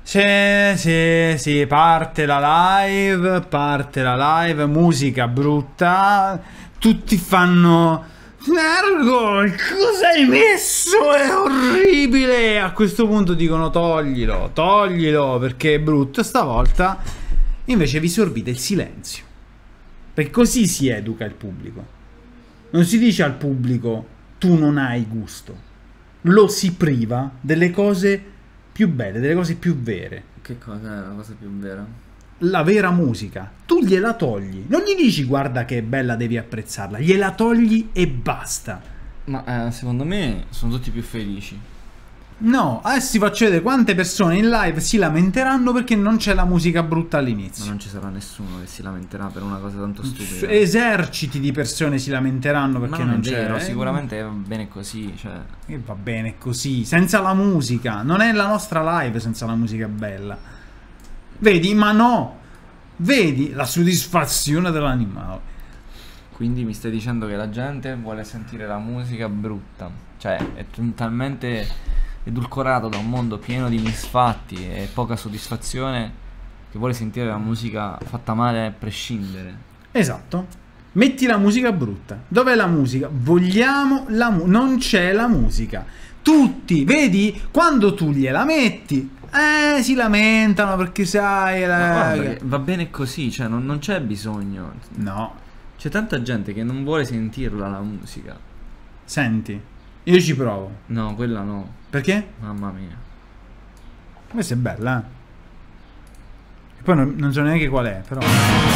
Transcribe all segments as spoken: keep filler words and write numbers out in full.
Sì, sì, sì, parte la live, parte la live, musica brutta, tutti fanno Ergo, cosa hai messo? È orribile! A questo punto dicono toglilo, toglilo perché è brutto. Stavolta invece vi sorbite il silenzio, perché così si educa il pubblico. Non si dice al pubblico tu non hai gusto, lo si priva delle cose più belle, delle cose più vere. Che cosa è la cosa più vera? La vera musica. Tu gliela togli, non gli dici guarda che è bella, devi apprezzarla, gliela togli e basta. Ma eh, secondo me sono tutti più felici. No, adesso ti faccio vedere quante persone in live si lamenteranno perché non c'è la musica brutta all'inizio. Ma non ci sarà nessuno che si lamenterà per una cosa tanto stupida. Eserciti di persone si lamenteranno perché non, non è c'è. vero, eh? sicuramente va bene così, cioè. E va bene così, senza la musica. Non è la nostra live senza la musica bella. Vedi, ma no. Vedi la soddisfazione dell'animale. Quindi mi stai dicendo che la gente vuole sentire la musica brutta. Cioè, è talmente edulcorato da un mondo pieno di misfatti e poca soddisfazione che vuole sentire la musica fatta male a prescindere. Esatto. Metti la musica brutta. Dov'è la musica? Vogliamo la musica. Non c'è la musica. Tutti, vedi? Quando tu gliela metti, eh, si lamentano perché sai... La... Guarda, va bene così, cioè non, non c'è bisogno. No. C'è tanta gente che non vuole sentirla la musica. Senti, io ci provo. No, quella no. Perché? Mamma mia. Questa è bella, eh. E poi non, non so neanche qual è, però.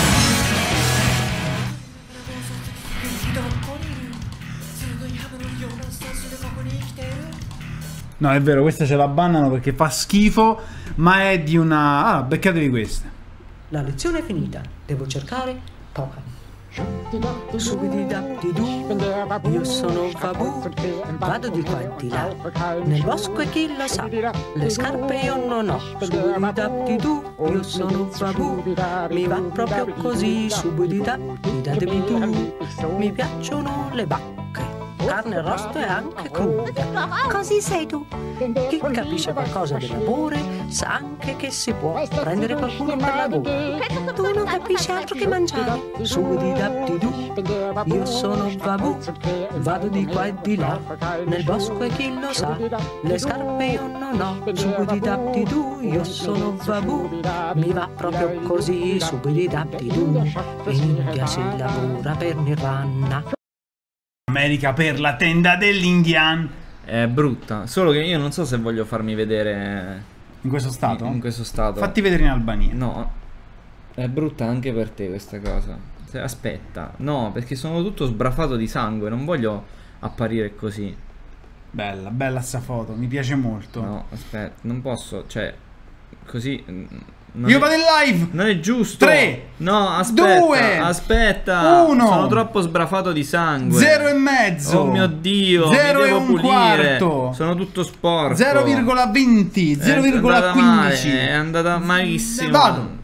No, è vero, questa ce la bannano perché fa schifo, ma è di una... Ah, beccatevi questa. La lezione è finita, devo cercare Poca. Subididabdidu, io sono Fabu, vado di qua e di là, nel bosco e chi lo sa, le scarpe io non ho. Subididabdidu, io sono Fabu, mi va proprio così. Subididabdidu, mi piacciono le bacche, carne arrosto e anche cruda. Così sei tu. Chi capisce qualcosa dell'amore sa anche che si può prendere qualcuno per la gola. Tu non capisci altro che mangiare. Subididabdidu, io sono Vabu, vado di qua e di là, nel bosco e chi lo sa, le scarpe io non ho. Subididabdidu, io sono Vabu, mi va proprio così. Subididabdidu, in India si lavora per Nirvana. America per la tenda dell'Indian. È brutta, solo che io non so se voglio farmi vedere in questo stato. In, in questo stato. Fatti vedere in Albania. No, è brutta anche per te questa cosa. Aspetta, no, perché sono tutto sbrafato di sangue, non voglio apparire così. Bella, bella sta foto, mi piace molto. No, aspetta, non posso, cioè, così... Io è... vado in live! Non è giusto! tre! No, aspetta! due! Aspetta! uno! Sono troppo sbrafato di sangue! zero e mezzo! Oh mio Dio! zero mi devo e un pulire! quarto! Sono tutto sporco! zero virgola venti! zero virgola quindici! È andata malissimo! Vado!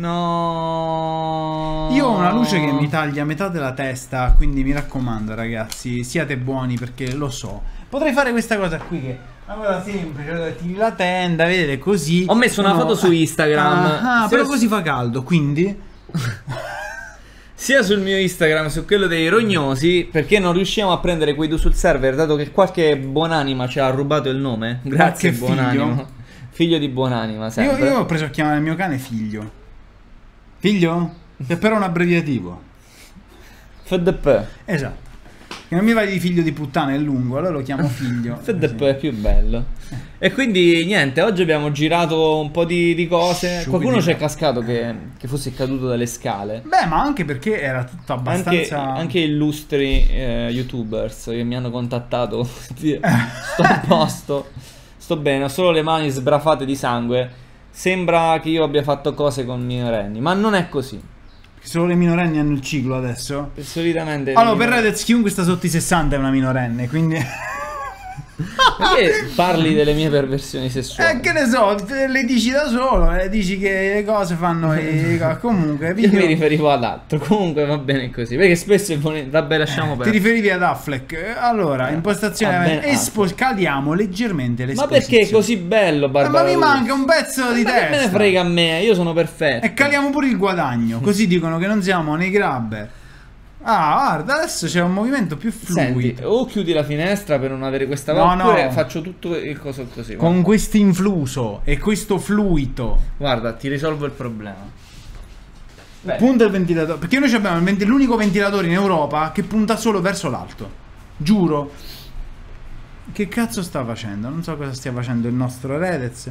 No! Io ho una luce che mi taglia metà della testa, quindi mi raccomando ragazzi, siate buoni perché lo so. Potrei fare questa cosa qui che... Una cosa semplice, tiri la tenda, vedete così. Ho messo una no. foto su Instagram. Ah, ah però così fa caldo, quindi sia sul mio Instagram, su quello dei rognosi, perché non riusciamo a prendere quei due sul server, dato che qualche buonanima ci ha rubato il nome. Grazie buonanima. Figlio. figlio di buonanima, sempre. Io, io ho preso a chiamare il mio cane figlio. Figlio? Che però è un abbreviativo. F D P. Esatto. Che non mi vai di figlio di puttana, è lungo, allora lo chiamo figlio. F D P è più bello. E quindi niente, oggi abbiamo girato un po' di, di cose. Sciubili. Qualcuno c'è cascato che, che fosse caduto dalle scale. Beh, ma anche perché era tutto abbastanza... Anche, anche illustri eh, youtubers che mi hanno contattato. Sto a posto. Sto bene, ho solo le mani sbrafate di sangue. Sembra che io abbia fatto cose con minorenni, ma non è così. Solo le minorenni hanno il ciclo adesso? Solitamente. Allora, per Redez chiunque sta sotto i sessanta è una minorenne, quindi... Perché parli delle mie perversioni sessuali? Eh, che ne so, te le dici da solo, eh, dici che le cose fanno i... comunque Io video... mi riferivo ad altro, comunque va bene così, perché spesso è buone- vabbè lasciamo Ti perdere. riferivi ad Affleck? Allora, impostazione va bene, espo- cadiamo leggermente Ma l'esposizione. perché è così bello, Eh, Barbara? ma mi manca un pezzo di Ma che me ne testa. frega a me, io sono perfetto. E caliamo pure il guadagno, così dicono che non siamo nei grabber. Ah, guarda, adesso c'è un movimento più Senti, fluido. o chiudi la finestra per non avere questa No, voce, oppure no. faccio tutto il coso così. va. Con questo influso e questo fluido. Guarda, ti risolvo il problema. Beh, Punta il ventilatore. Perché noi abbiamo il venti- l'unico ventilatore in Europa che punta solo verso l'alto. Giuro. Che cazzo sta facendo? Non so cosa stia facendo il nostro Redez.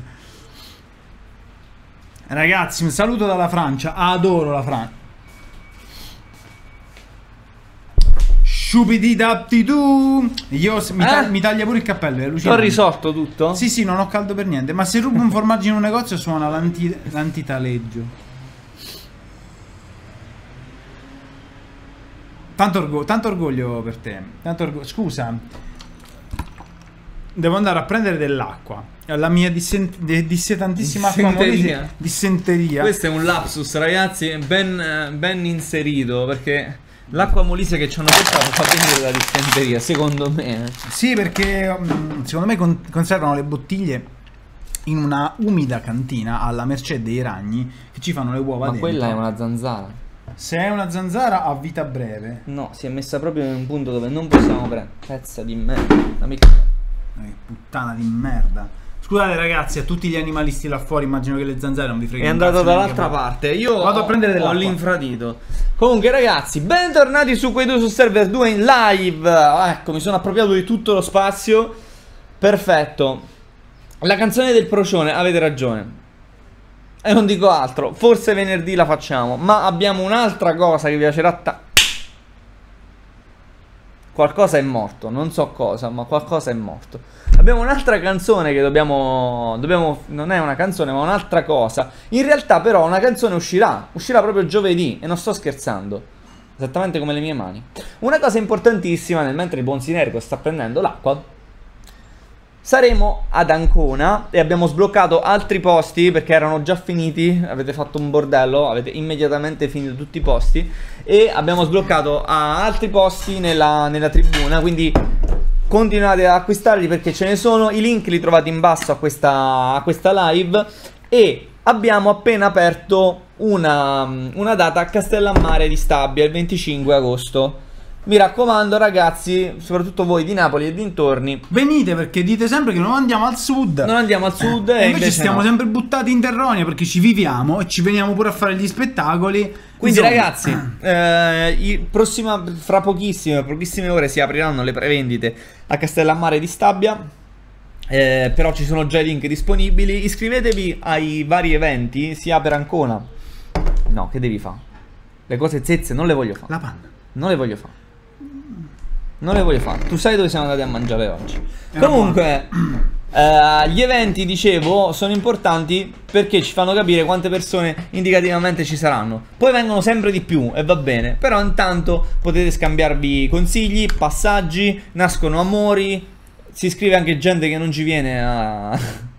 Ragazzi, un saluto dalla Francia. Adoro la Francia. Shubididaptidu. Io s- mi, ta- Eh? mi taglia pure il cappello. È Ho allucinante. risolto tutto? Sì, sì, non ho caldo per niente. Ma se rubo un formaggio in un negozio suona l'anti- l'antitaleggio. Tanto, orgo- tanto orgoglio per te. Tanto orgo- Scusa, devo andare a prendere dell'acqua. La mia dissent- de- dissetantissima acqua Dissenteria. molise- dissenteria. Questo è un lapsus, ragazzi, ben, eh, ben inserito, perché l'acqua molise che ci hanno portato fa venire la dissenteria, secondo me. Sì, perché mm, secondo me con- conservano le bottiglie in una umida cantina alla mercé dei ragni che ci fanno le uova Ma dentro. quella è una zanzara. Se è una zanzara ha vita breve. No, si è messa proprio in un punto dove non possiamo prendere. Pezza di merda. Dammi- Eh, Che puttana di merda. Scusate ragazzi, a tutti gli animalisti là fuori, immagino che le zanzare non vi fregano. È un andato cazzo neanche dall'altra voi. parte. Io Vado a prendere ho dell'acqua. l'infradito. Comunque, ragazzi, bentornati su Quei due su server due in live. Ah, ecco, mi sono appropriato di tutto lo spazio. Perfetto. La canzone del procione, avete ragione. E non dico altro. Forse venerdì la facciamo. Ma abbiamo un'altra cosa che vi piacerà ta- Qualcosa è morto, non so cosa, ma qualcosa è morto. Abbiamo un'altra canzone che dobbiamo, dobbiamo... Non è una canzone, ma un'altra cosa. In realtà però una canzone uscirà. Uscirà proprio giovedì, e non sto scherzando. Esattamente come le mie mani. Una cosa importantissima, nel mentre il buon Sinergo sta prendendo l'acqua, saremo ad Ancona e abbiamo sbloccato altri posti perché erano già finiti. Avete fatto un bordello, avete immediatamente finito tutti i posti e abbiamo sbloccato ah, altri posti nella, nella tribuna, quindi continuate ad acquistarli perché ce ne sono. I link li trovate in basso a questa, a questa live. E abbiamo appena aperto una, una data a Castellammare di Stabia il venticinque agosto. Mi raccomando ragazzi, soprattutto voi di Napoli e dintorni, Venite perché dite sempre che non andiamo al sud. non andiamo al sud E e invece stiamo no. sempre buttati in terronia perché ci viviamo e ci veniamo pure a fare gli spettacoli. Quindi Insomma, ragazzi, eh, il prossima, fra pochissime, pochissime ore si apriranno le prevendite a Castellammare di Stabia. Eh, però ci sono già i link disponibili. Iscrivetevi ai vari eventi, sia per Ancona. No, che devi fare? Le cose zezze non le voglio fare. la panna. Non le voglio fare. Non le voglio fare. Tu sai dove siamo andati a mangiare oggi. Era Comunque, eh, gli eventi, dicevo, sono importanti perché ci fanno capire quante persone indicativamente ci saranno. Poi vengono sempre di più e va bene. Però intanto potete scambiarvi consigli, passaggi, nascono amori. Si iscrive anche gente che non ci viene a...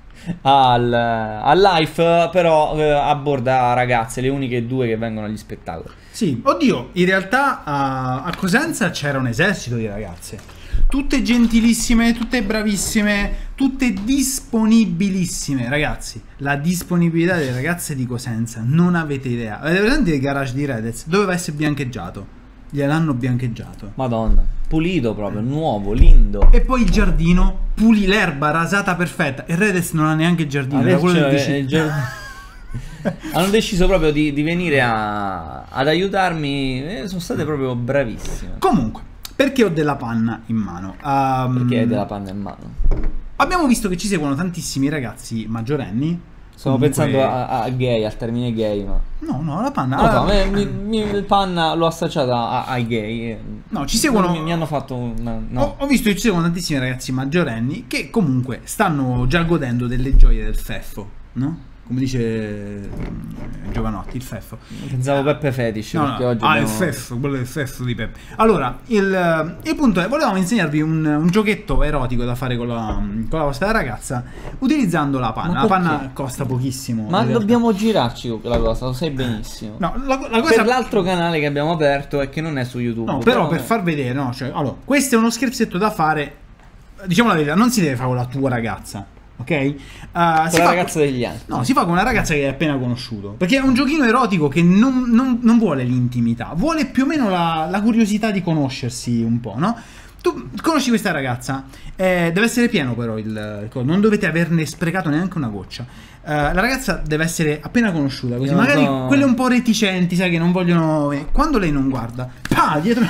al, al live, però eh, abborda ragazze, le uniche due che vengono agli spettacoli. Sì, oddio, in realtà a, a Cosenza c'era un esercito di ragazze. Tutte gentilissime, tutte bravissime, tutte disponibilissime. Ragazzi, la disponibilità delle ragazze di Cosenza non avete idea. Avete presente il garage di Redez? Doveva essere biancheggiato. Gliel'hanno biancheggiato. Madonna, pulito proprio, nuovo, lindo. E poi il giardino, puli l'erba rasata perfetta. E Redez non ha neanche il giardino. Era Adesso quello del è- è il vicino. giorno- hanno deciso proprio di, di venire a- ad aiutarmi. E sono state proprio bravissime. Comunque, perché ho della panna in mano? Ehm, Perché hai della panna in mano? Abbiamo visto che ci seguono tantissimi ragazzi maggiorenni. Stavo Comunque- pensando a, a gay, al termine gay, ma... No, no, la panna. Non lo so, ah, me- mi, mi- il panna l'ho associata a- ai gay. e- No, ci seguono- Mi, mi hanno fatto una... No. Ho, ho visto che ci seguono tantissimi ragazzi maggiorenni che comunque stanno già godendo delle gioie del feffo, no? come dice eh, Giovanotti, il feffo. Pensavo Peppe Fetish, No, perché no. oggi Ah, abbiamo... il feffo, quello del feffo di Peppe. Allora, il, il punto è, volevamo insegnarvi un, un giochetto erotico da fare con la, con la vostra ragazza utilizzando la panna. Ma La perché? panna costa pochissimo. Ma in realtà. dobbiamo girarci con quella cosa, lo sai benissimo. No, la, la cosa... Per l'altro canale che abbiamo aperto e che non è su YouTube. No, però per far vedere, no, cioè, allora, questo è uno scherzetto da fare, diciamo la verità, non si deve fare con la tua ragazza, ok? Uh, Con si la fa ragazza degli altri. No, si fa con una ragazza che hai appena conosciuto, perché è un giochino erotico che non, non- non vuole l'intimità, vuole più o meno la, la curiosità di conoscersi un po', no? Tu conosci questa ragazza, eh, deve essere pieno però il, il coso, non dovete averne sprecato neanche una goccia. Eh, la ragazza deve essere appena conosciuta, così Io non magari so. quelle un po' reticenti, sai, che non vogliono... Quando lei non guarda, pa, dietro...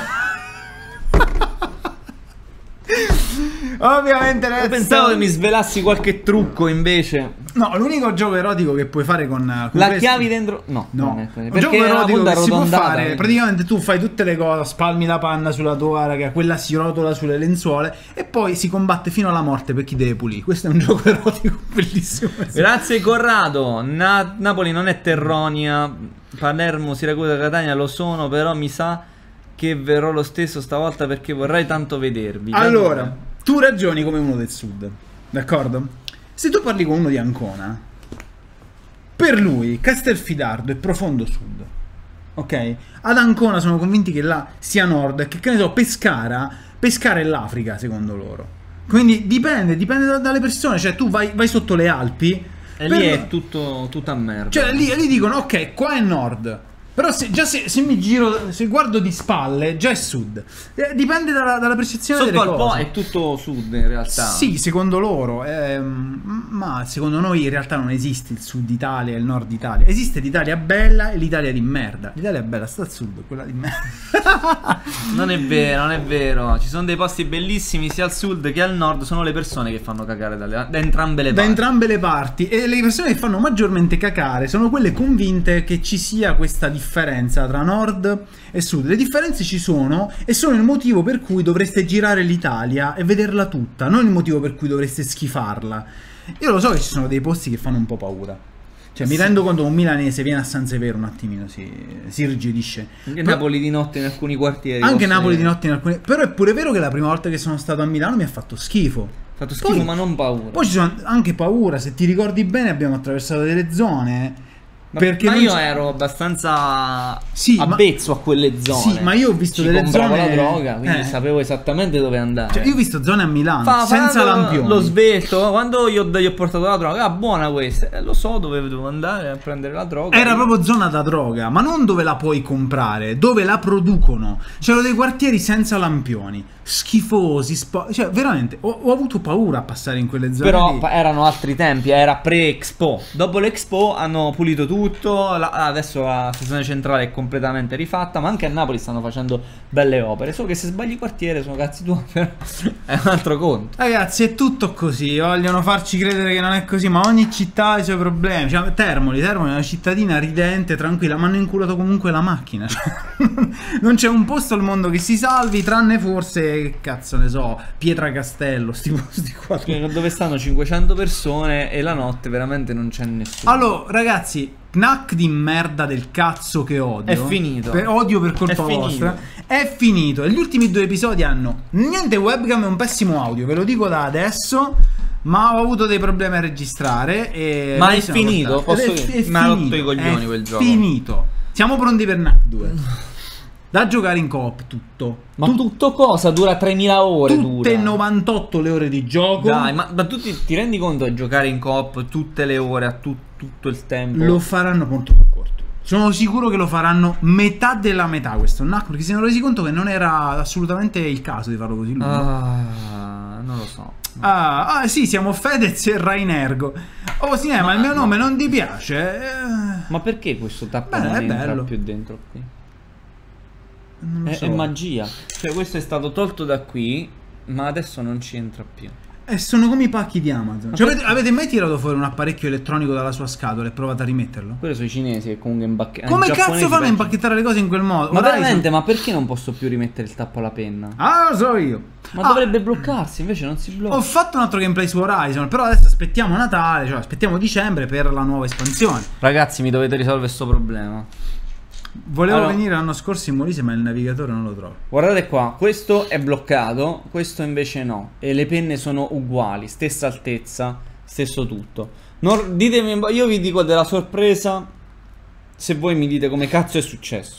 Ovviamente Io pensavo che mi svelassi qualche trucco invece. No, l'unico gioco erotico che puoi fare con, con La questo- chiavi dentro. No, No, non è così. un Perché gioco è una erotico punta che si può arrotondata, fare. quindi- Praticamente tu fai tutte le cose, spalmi la panna sulla tua raga, quella si rotola sulle lenzuole e poi si combatte fino alla morte per chi deve pulire. Questo è un gioco erotico bellissimo. Grazie Corrado. Na- Napoli non è Terronia. Palermo, Siracusa, Catania lo sono, però mi sa che verrò lo stesso stavolta perché vorrei tanto vedervi. Allora, tu ragioni come uno del sud, d'accordo? Se tu parli con uno di Ancona, per lui Castelfidardo è profondo sud, ok? Ad Ancona sono convinti che là sia nord e che, che ne so, Pescara, Pescara è l'Africa secondo loro. Quindi dipende, dipende da- dalle persone, cioè tu vai, vai sotto le Alpi E per- lì è tutto tutta merda. cioè lì, lì dicono ok, qua è nord. Però se, già se, se mi giro, se guardo di spalle, già è sud. Eh, dipende dalla, dalla percezione Sotto delle al po' cose. è tutto sud in realtà. Sì, secondo loro, ehm, ma secondo noi in realtà non esiste il sud Italia e il nord Italia. Esiste l'Italia bella e l'Italia di merda. L'Italia è bella, sta al sud, quella di merda. Non è vero, non è vero. Ci sono dei posti bellissimi sia al sud che al nord. Sono le persone che fanno cagare dalle- da entrambe le Da parti. entrambe le parti. E le persone che fanno maggiormente cacare sono quelle convinte che ci sia questa differenza tra nord e sud. Le differenze ci sono e sono il motivo per cui dovreste girare l'Italia e vederla tutta, non il motivo per cui dovreste schifarla. Io lo so che ci sono dei posti che fanno un po' paura. Cioè, mi rendo conto che un milanese viene a San Severo un attimino, si, si irrigidisce. Anche Però- Napoli di notte in alcuni quartieri. anche posso Napoli di dire. notte in alcune. Però è pure vero che la prima volta che sono stato a Milano mi ha fatto schifo. Ha fatto schifo, Poi- ma non paura. Poi ci sono anche paura, se ti ricordi bene abbiamo attraversato delle zone. Ma, perché ma non io c'è- ero abbastanza Sì, ma- avvezzo a quelle zone. Sì, ma io ho visto Ci delle compravo zone- la droga, quindi eh. sapevo esattamente dove andare. Cioè, io ho visto zone a Milano Fa- senza fa- lampioni. Lo svelto, quando io gli ho portato la droga, ah, buona questa, eh, lo so dove devo andare a prendere la droga. Era proprio zona da droga, ma non dove la puoi comprare, dove la producono. C'erano dei quartieri senza lampioni, schifosi, spo- cioè veramente ho, ho avuto paura a passare in quelle zone. Però lì. pa- erano altri tempi, era pre-Expo. Dopo l'Expo hanno pulito tutto, la- adesso la stazione centrale è completamente rifatta, ma anche a Napoli stanno facendo belle opere, solo che se sbagli quartiere sono cazzi tuoi, però è un altro conto. Ragazzi, è tutto così, vogliono farci credere che non è così, ma ogni città ha i suoi problemi. Cioè, Termoli, Termoli è una cittadina ridente, tranquilla, ma hanno inculato comunque la macchina. Cioè, non c'è un posto al mondo che si salvi, tranne forse, che cazzo ne so, Pietracastello, sti posti qua. Dove stanno cinquecento persone e la notte veramente non c'è nessuno. Allora, ragazzi, knack di merda del cazzo che odio. È finito. Per, odio per colpa È finito. vostra. È finito. E gli ultimi due episodi hanno niente webcam e un pessimo audio, ve lo dico da adesso. Ma ho avuto dei problemi a registrare. E Ma noi è siamo finito? portati. Posso Ed dire? è Mi ha rotto finito, i coglioni è quel gioco. Finito. Siamo pronti per knack due. Da giocare in coop tutto. Ma Tut- tutto cosa? Dura tremila ore. tutte dura. novantotto le ore di gioco. Dai, ma, ma tu ti, ti rendi conto di giocare in coop tutte le ore, a tu- tutto il tempo? Lo faranno molto più corto. Sono sicuro che lo faranno metà della metà questo knack, perché si sono resi conto che non era assolutamente il caso di farlo così lungo. Ah, non lo so. Ah, ah, sì, siamo Fedez e Rainergo. Oh sì, eh, ma, il mio nome non ti piace? Eh, Ma perché questo tappo Beh, non è entra bello. più dentro qui? non lo È, so. è magia. Cioè questo è stato tolto da qui, ma adesso non ci entra più. E sono come i pacchi di Amazon. Cioè, avete, avete mai tirato fuori un apparecchio elettronico dalla sua scatola e provate a rimetterlo? Quello sono i cinesi che comunque impacchettano. Come cazzo fanno a impacchettare le cose in quel modo? Ma Ora veramente, sono... ma perché non posso più rimettere il tappo alla penna? Ah, lo so io. Ma ah, dovrebbe bloccarsi, invece non si blocca. Ho fatto un altro gameplay su Horizon, però adesso aspettiamo Natale, cioè aspettiamo dicembre per la nuova espansione. Ragazzi, mi dovete risolvere questo problema. Volevo allora, venire l'anno scorso in Molise, ma il navigatore non lo trovo. Guardate qua, questo è bloccato, questo invece no. E le penne sono uguali, stessa altezza, stesso tutto. Non, ditemi, io vi dico della sorpresa se voi mi dite come cazzo è successo.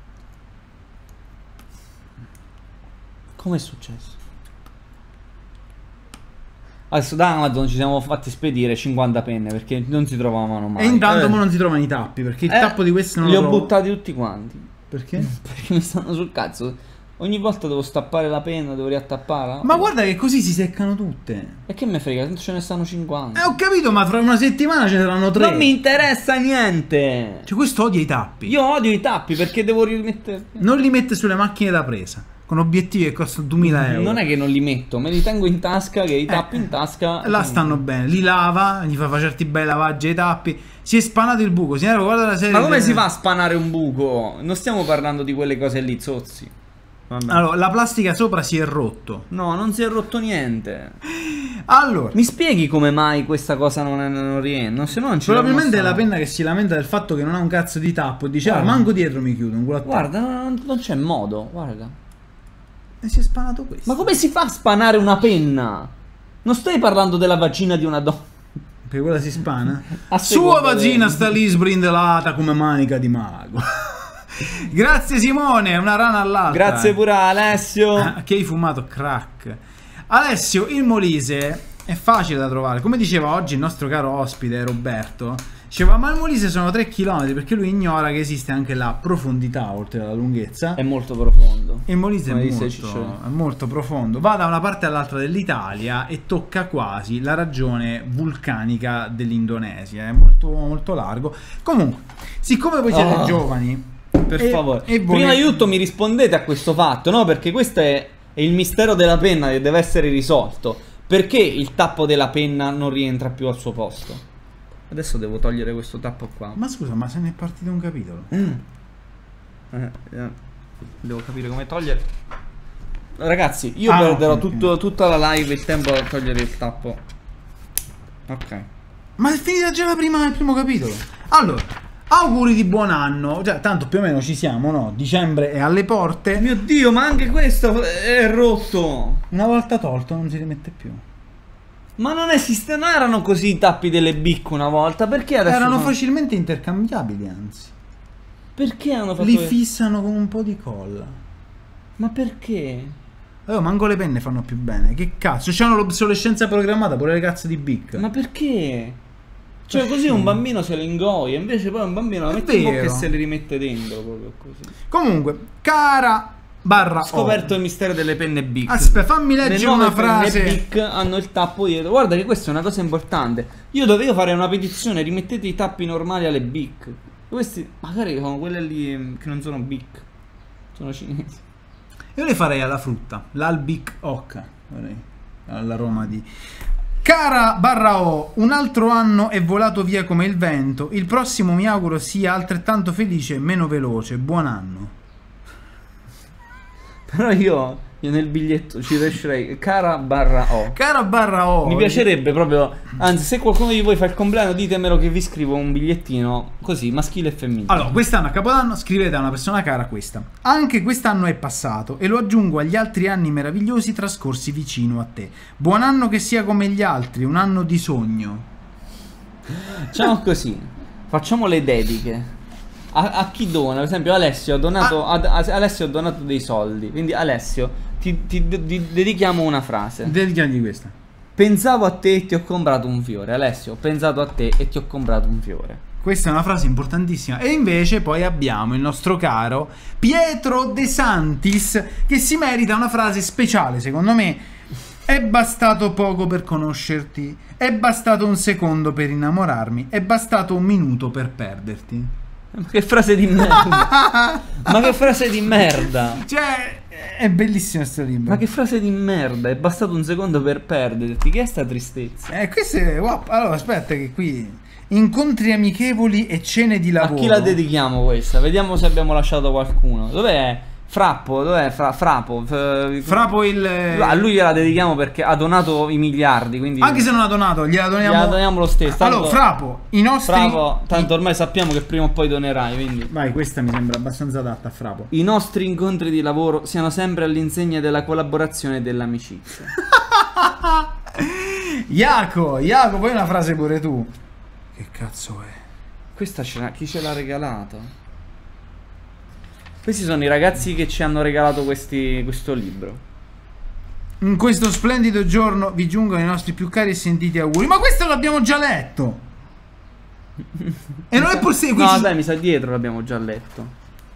Come è successo? Adesso da Amazon ci siamo fatti spedire cinquanta penne perché non si trovavano mai. E intanto eh. mo non si trovano i tappi, perché il eh, tappo di questi non li lo ho trovo. buttati tutti quanti. Perché? Perché mi stanno sul cazzo. Ogni volta devo stappare la penna, devo riattappare. Ma guarda che così si seccano tutte. E che me frega, tanto ce ne stanno cinquanta. Eh, ho capito, ma fra una settimana ce ne saranno tre. Non mi interessa niente. Cioè, questo odia i tappi. Io odio i tappi perché devo rimettere. Non li mette sulle macchine da presa, con obiettivi che costano duemila euro. Non è che non li metto, me li tengo in tasca, che i tappi Eh, in tasca. Là stanno bene, li lava, gli fa fare certi bei lavaggi ai tappi. Si è spanato il buco, signora, guarda la serie. Ma come del... si fa a spanare un buco? Non stiamo parlando di quelle cose lì, zozzi. Vabbè. Allora, la plastica sopra si è rotto. No, non si è rotto niente. Allora, Mi spieghi come mai questa cosa non, è, non rientra? Se no non ci probabilmente è la penna. penna che si lamenta del fatto che non ha un cazzo di tappo e dice, ah, Guarda. manco dietro mi chiudo, un culo a tappo. Guarda, non, non c'è modo, guarda. E si è spanato questo. Ma come si fa a spanare una penna? Non stai parlando della vagina di una donna. Perché quella si spana? A Sua seconda vagina del- sta lì sbrindellata come manica di mago. Grazie Simone, una rana all'altra. Grazie pure a Alessio. Ah, che hai fumato crack. Alessio, il Molise è facile da trovare. Come diceva oggi il nostro caro ospite Roberto, diceva ma il Molise sono tre chilometri, perché lui ignora che esiste anche la profondità oltre alla lunghezza. È molto profondo. Il Molise è Come disse molto, Ciccione. è molto profondo. Va da una parte all'altra dell'Italia e tocca quasi la regione vulcanica dell'Indonesia. È molto, molto largo. Comunque, siccome voi siete Oh. giovani, Per e- favore. e voi- Prima di tutto mi rispondete a questo fatto, no? Perché questo è, è il mistero della penna che deve essere risolto. Perché il tappo della penna non rientra più al suo posto? Adesso devo togliere questo tappo qua. Ma scusa, ma se ne è partito un capitolo? Mm. Eh, eh, devo capire come togliere. Ragazzi, io Ah, perderò ok, tutto- ok. tutta la live il tempo a togliere il tappo. Ok. Ma è finita già la prima, il primo capitolo. Allora, auguri di buon anno. Cioè, tanto più o meno ci siamo, no? Dicembre è alle porte. Mio Dio, ma anche questo è rotto. Una volta tolto non si rimette più. Ma non esiste, non erano così i tappi delle Bic una volta? Perché adesso Erano sono- facilmente intercambiabili, anzi. Perché hanno fatto Li questo? fissano con un po' di colla. Ma perché? Oh, manco le penne fanno più bene. Che cazzo? C'hanno l'obsolescenza programmata, pure le cazzo di Bic. Ma perché? Cioè così un bambino se le ingoia, invece poi un bambino la È mette in bocca e vero. se le rimette dentro proprio così. Comunque, cara barra Ho scoperto il mistero delle penne Bic. Aspetta, fammi Le leggere nuove una frase. penne Bic hanno il tappo dietro. Guarda che questa è una cosa importante. Io dovevo fare una petizione, rimettete i tappi normali alle Bic. Questi magari sono quelle lì ehm, che non sono Bic. Sono cinesi. Io le farei alla frutta, l'Albic Oc, vorrei, alla Roma di... Cara barra O, un altro anno è volato via come il vento, il prossimo mi auguro sia altrettanto felice e meno veloce, buon anno. Però io, io nel biglietto ci riuscirei. Cara barra O. Cara barra O, Mi piacerebbe proprio. Anzi, se qualcuno di voi fa il compleanno, ditemelo che vi scrivo un bigliettino così, maschile e femminile. Allora, quest'anno a Capodanno scrivete a una persona cara questa. Anche quest'anno è passato e lo aggiungo agli altri anni meravigliosi trascorsi vicino a te. Buon anno che sia come gli altri, un anno di sogno. Facciamo così. Facciamo le dediche. A, a chi dona? Per esempio, Alessio ha donato. Ah. ad- a- Alessio ha donato dei soldi. Quindi, Alessio, ti, ti- ti dedichiamo una frase. Dedichiagli questa. Pensavo a te e ti ho comprato un fiore. Alessio, ho pensato a te e ti ho comprato un fiore. Questa è una frase importantissima. E invece poi abbiamo il nostro caro Pietro De Santis, che si merita una frase speciale, secondo me. È bastato poco per conoscerti, è bastato un secondo per innamorarmi, è bastato un minuto per perderti. Ma che frase di merda! Ma che frase di merda! Cioè, È bellissimo questo libro. Ma che frase di merda, è bastato un secondo per perderti. Che è sta tristezza? Eh, questo è... wow. Allora, aspetta che qui... Incontri amichevoli e cene di lavoro. A chi la dedichiamo questa? Vediamo se abbiamo lasciato qualcuno. Dov'è? Frappo, dov'è? Fra, Frapo. F- Frapo il... A lui gliela dedichiamo perché ha donato i miliardi, quindi... Anche se non ha donato, gliela doniamo... Gliela doniamo lo stesso. Tanto... Allora, Frapo, i nostri... Frapo, tanto ormai sappiamo che prima o poi donerai, quindi... Vai, questa mi sembra abbastanza adatta a Frapo. I nostri incontri di lavoro siano sempre all'insegna della collaborazione e dell'amicizia. Iaco, Iaco, poi una frase pure tu. Che cazzo è? Questa ce l'ha... chi ce l'ha regalato? Questi sono i ragazzi che ci hanno regalato questi, questo libro. In questo splendido giorno vi giungono i nostri più cari e sentiti auguri. Ma questo l'abbiamo già letto. E non è possibile. No, dai, mi sa dietro l'abbiamo già letto.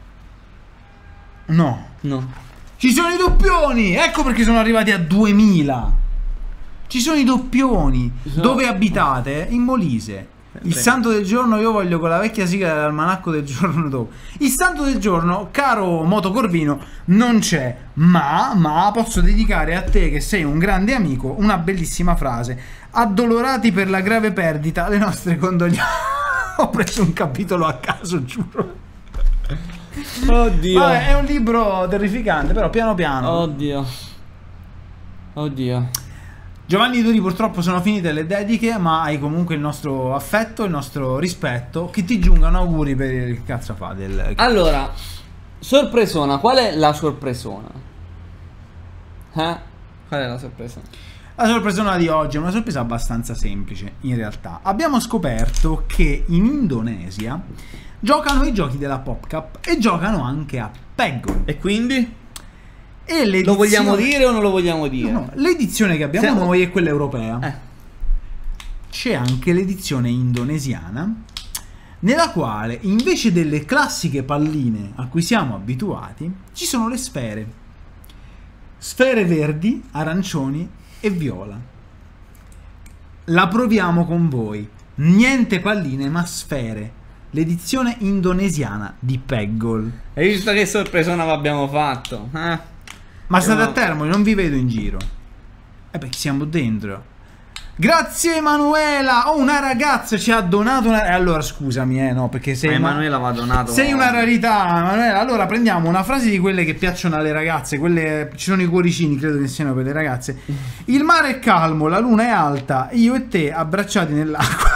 No. No. Ci sono i doppioni. Ecco perché sono arrivati a duemila. Ci sono i doppioni. sono... Dove abitate? In Molise. Il Sì. santo del giorno io voglio con la vecchia sigla dell'almanacco del giorno dopo. Il santo del giorno, caro Moto Corvino, non c'è, ma, ma posso dedicare a te che sei un grande amico una bellissima frase. Addolorati per la grave perdita, le nostre condoglianze. Ho preso un capitolo a caso, giuro. Oddio. Vabbè, è un libro terrificante, però piano piano. Oddio. Oddio. Giovanni Duri, purtroppo sono finite le dediche, ma hai comunque il nostro affetto, il nostro rispetto, che ti giungano auguri per il cazzo fa del... Allora, sorpresona, qual è la sorpresona? Eh? Qual è la sorpresa? La sorpresona di oggi è una sorpresa abbastanza semplice, in realtà. Abbiamo scoperto che in Indonesia giocano i giochi della PopCap e giocano anche a Peggle. E quindi? E l'edizione... Lo vogliamo dire o non lo vogliamo dire? No, l'edizione che abbiamo Siamo... noi è quella europea. Eh. C'è anche l'edizione indonesiana, nella quale invece delle classiche palline a cui siamo abituati, ci sono le sfere. Sfere verdi, arancioni e viola. La proviamo con voi. Niente palline ma sfere. L'edizione indonesiana di Peggle. Hai visto che sorpresona abbiamo fatto? Eh? Ma state No. a Termoli, non vi vedo in giro. Eh perché siamo dentro. Grazie Emanuela. Oh, una ragazza ci ha donato una... Eh, allora scusami, eh no, perché sei... Ma Emanuela va donato. Sei una rarità, Emanuela. Allora prendiamo una frase di quelle che piacciono alle ragazze. Quelle... Ci sono i cuoricini, credo che siano per le ragazze. Il mare è calmo, la luna è alta, io e te abbracciati nell'acqua.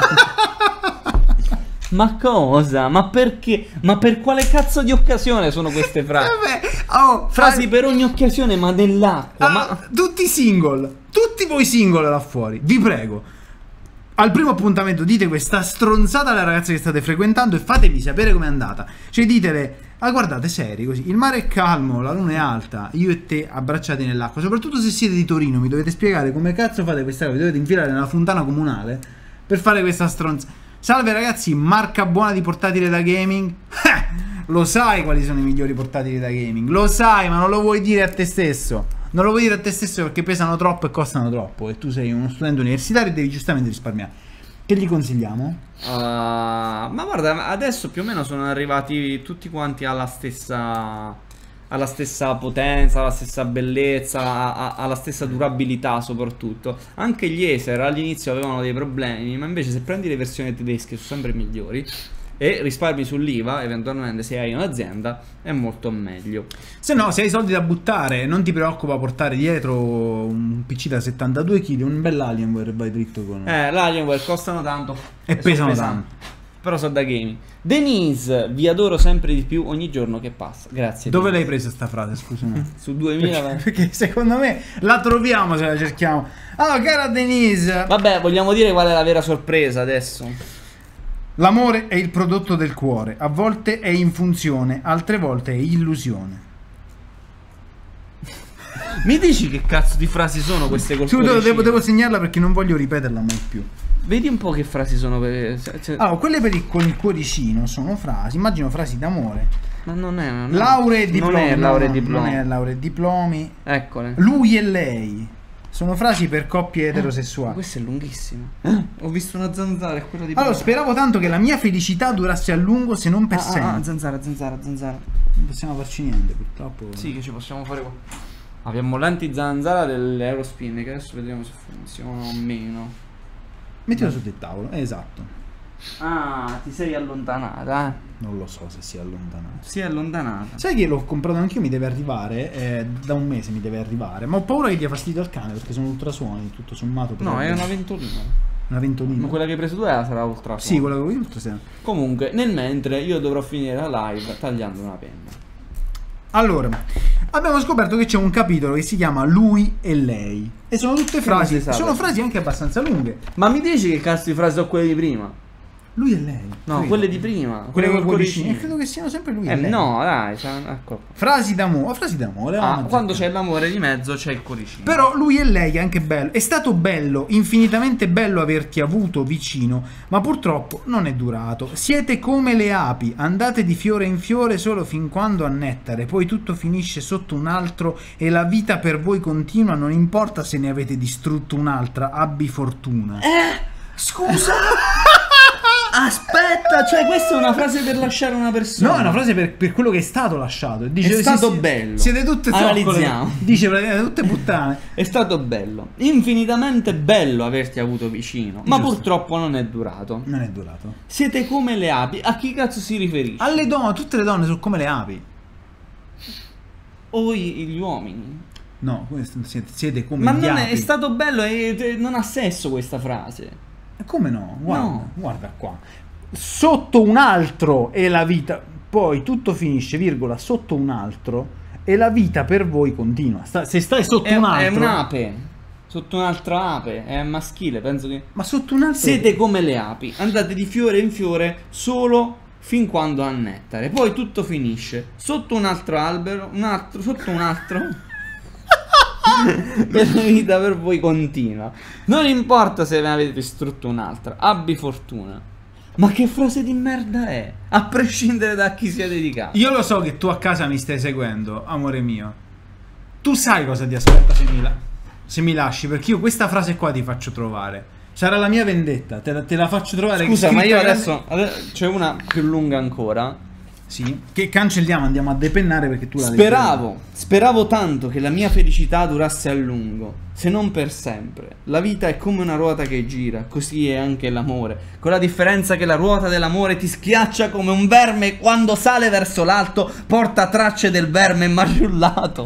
Ma cosa? Ma perché? Ma per quale cazzo di occasione sono queste frasi? Vabbè, oh, Frasi per ogni occasione, ma nell'acqua. Ah, Ma... tutti single, tutti voi single là fuori, vi prego. Al primo appuntamento dite questa stronzata alle ragazze che state frequentando e fatevi sapere com'è andata. Cioè ditele, ah guardate seri così, il mare è calmo, la luna è alta, io e te abbracciati nell'acqua. Soprattutto se siete di Torino mi dovete spiegare come cazzo fate questa cosa, vi dovete infilare nella fontana comunale per fare questa stronzata. Salve ragazzi, marca buona di portatile da gaming. Eh, lo sai quali sono i migliori portatili da gaming, lo sai, ma non lo vuoi dire a te stesso. Non lo vuoi dire a te stesso perché pesano troppo e costano troppo e tu sei uno studente universitario e devi giustamente risparmiare. Che gli consigliamo? Uh, ma guarda, adesso più o meno sono arrivati tutti quanti alla stessa alla stessa potenza, alla stessa bellezza, a, a, alla stessa durabilità soprattutto. Anche gli Acer all'inizio avevano dei problemi, ma invece se prendi le versioni tedesche sono sempre migliori e risparmi sull'I V A, eventualmente se hai un'azienda, è molto meglio. Se no, se hai soldi da buttare, non ti preoccupa portare dietro un P C da settantadue chili, un bel Alienware vai dritto con... Eh, l'Alienware costano tanto e pesano tanto. Però so da gaming. Denise, vi adoro sempre di più ogni giorno che passa. Grazie. Dove Denise. l'hai presa sta frase, scusami? Su duemila. Perché, perché secondo me la troviamo se la cerchiamo. Allora, cara Denise, Vabbè, vogliamo dire qual è la vera sorpresa adesso? l'amore è il prodotto del cuore. A volte è in funzione, altre volte è illusione. Mi dici che cazzo di frasi sono queste col Tu devo, cuoricino? devo, devo segnarla perché non voglio ripeterla mai più. Vedi un po' che frasi sono per... cioè- Allora, quelle per il, con il cuoricino sono frasi, immagino frasi d'amore. Ma non è... Non Lauree e diplomi. Non è lauree e no, diplomi. Non è lauree e diplomi. Eccole. Lui e lei. Sono frasi per coppie Ma eterosessuali. questo è lunghissimo. Ho visto una zanzara, è quello di... Allora, speravo tanto che la mia felicità durasse a lungo, se non per Ah, ah, sempre. ah, zanzara, zanzara, zanzara. Non possiamo farci niente, purtroppo. Sì, che ci possiamo fare qua. Abbiamo l'anti-zanzara dell'Eurospin, che adesso vedremo se funziona o meno. Mettilo su del tavolo, eh, esatto. Ah, ti sei allontanata, eh? Non lo so se si è allontanato. Si è allontanata. Sai che l'ho comprato anch'io, mi deve arrivare, eh, da un mese mi deve arrivare, ma ho paura che dia fastidio al cane perché sono ultrasuoni, tutto sommato. No, è una ventolina. Una ventolina. Ma quella che hai preso tu è, sarà ultrasuoni. Sì, quella che ho ultrasuoni. Comunque, nel mentre io dovrò finire la live tagliando una penna. Allora, abbiamo scoperto che c'è un capitolo che si chiama Lui e Lei. E sono tutte frasi, sono frasi anche abbastanza lunghe. Ma mi dici che cazzo di frasi sono quelle di prima? Lui e lei. No, credo. Quelle di prima. Quelle con i cuoricini. cuoricini. Credo che siano sempre lui eh, e lei. No, dai, ecco. Frasi d'amore. Oh, frasi d'amore. Ah, quando c'è l'amore di mezzo c'è il cuoricino. Però lui e lei è anche bello. È stato bello, infinitamente bello averti avuto vicino, ma purtroppo non è durato. Siete come le api, andate di fiore in fiore solo fin quando a nettare, poi tutto finisce sotto un altro e la vita per voi continua, non importa se ne avete distrutto un'altra, abbi fortuna. Eh, scusa. Aspetta, cioè questa è una frase per lasciare una persona. No, è una frase per, per quello che è stato lasciato. Dice, è stato sì, bello. Siete tutte Analizziamo. zoccole. Dice praticamente tutte puttane. È stato bello, infinitamente bello averti avuto vicino, ma Giusto. Purtroppo non è durato. Non è durato. Siete come le api. A chi cazzo si riferisce? Alle donne, tutte le donne sono come le api. O i- gli uomini. No, questo- siete, siete come Ma gli non è, api. è stato bello e e non ha senso questa frase. E come no? Guarda, No. guarda qua. Sotto un altro e la vita. Poi tutto finisce, virgola, sotto un altro e la vita per voi continua. Sta- se stai sotto È, un è altro. un'ape. Sotto un'altra ape. È maschile, penso che. Ma sotto un altro. Siete come le api, andate di fiore in fiore solo fin quando annettare. Poi tutto finisce sotto un altro albero, un altro, sotto un altro. E la vita per voi continua. Non importa se ne avete distrutto un'altra, abbi fortuna. Ma che frase di merda è? A prescindere da chi sia dedicato. Io lo so che tu a casa mi stai seguendo, amore mio. Tu sai cosa ti aspetta se mi, la- se mi lasci, perché io questa frase qua ti faccio trovare. Sarà la mia vendetta, te la, te la faccio trovare. Scusa, ma io scritta- adesso, adesso c'è una più lunga ancora. Sì, che cancelliamo, andiamo a depennare perché tu la Speravo, speravo tanto che la mia felicità durasse a lungo, se non per sempre. La vita è come una ruota che gira, così è anche l'amore. Con la differenza che la ruota dell'amore ti schiaccia come un verme e quando sale verso l'alto porta tracce del verme maciullato.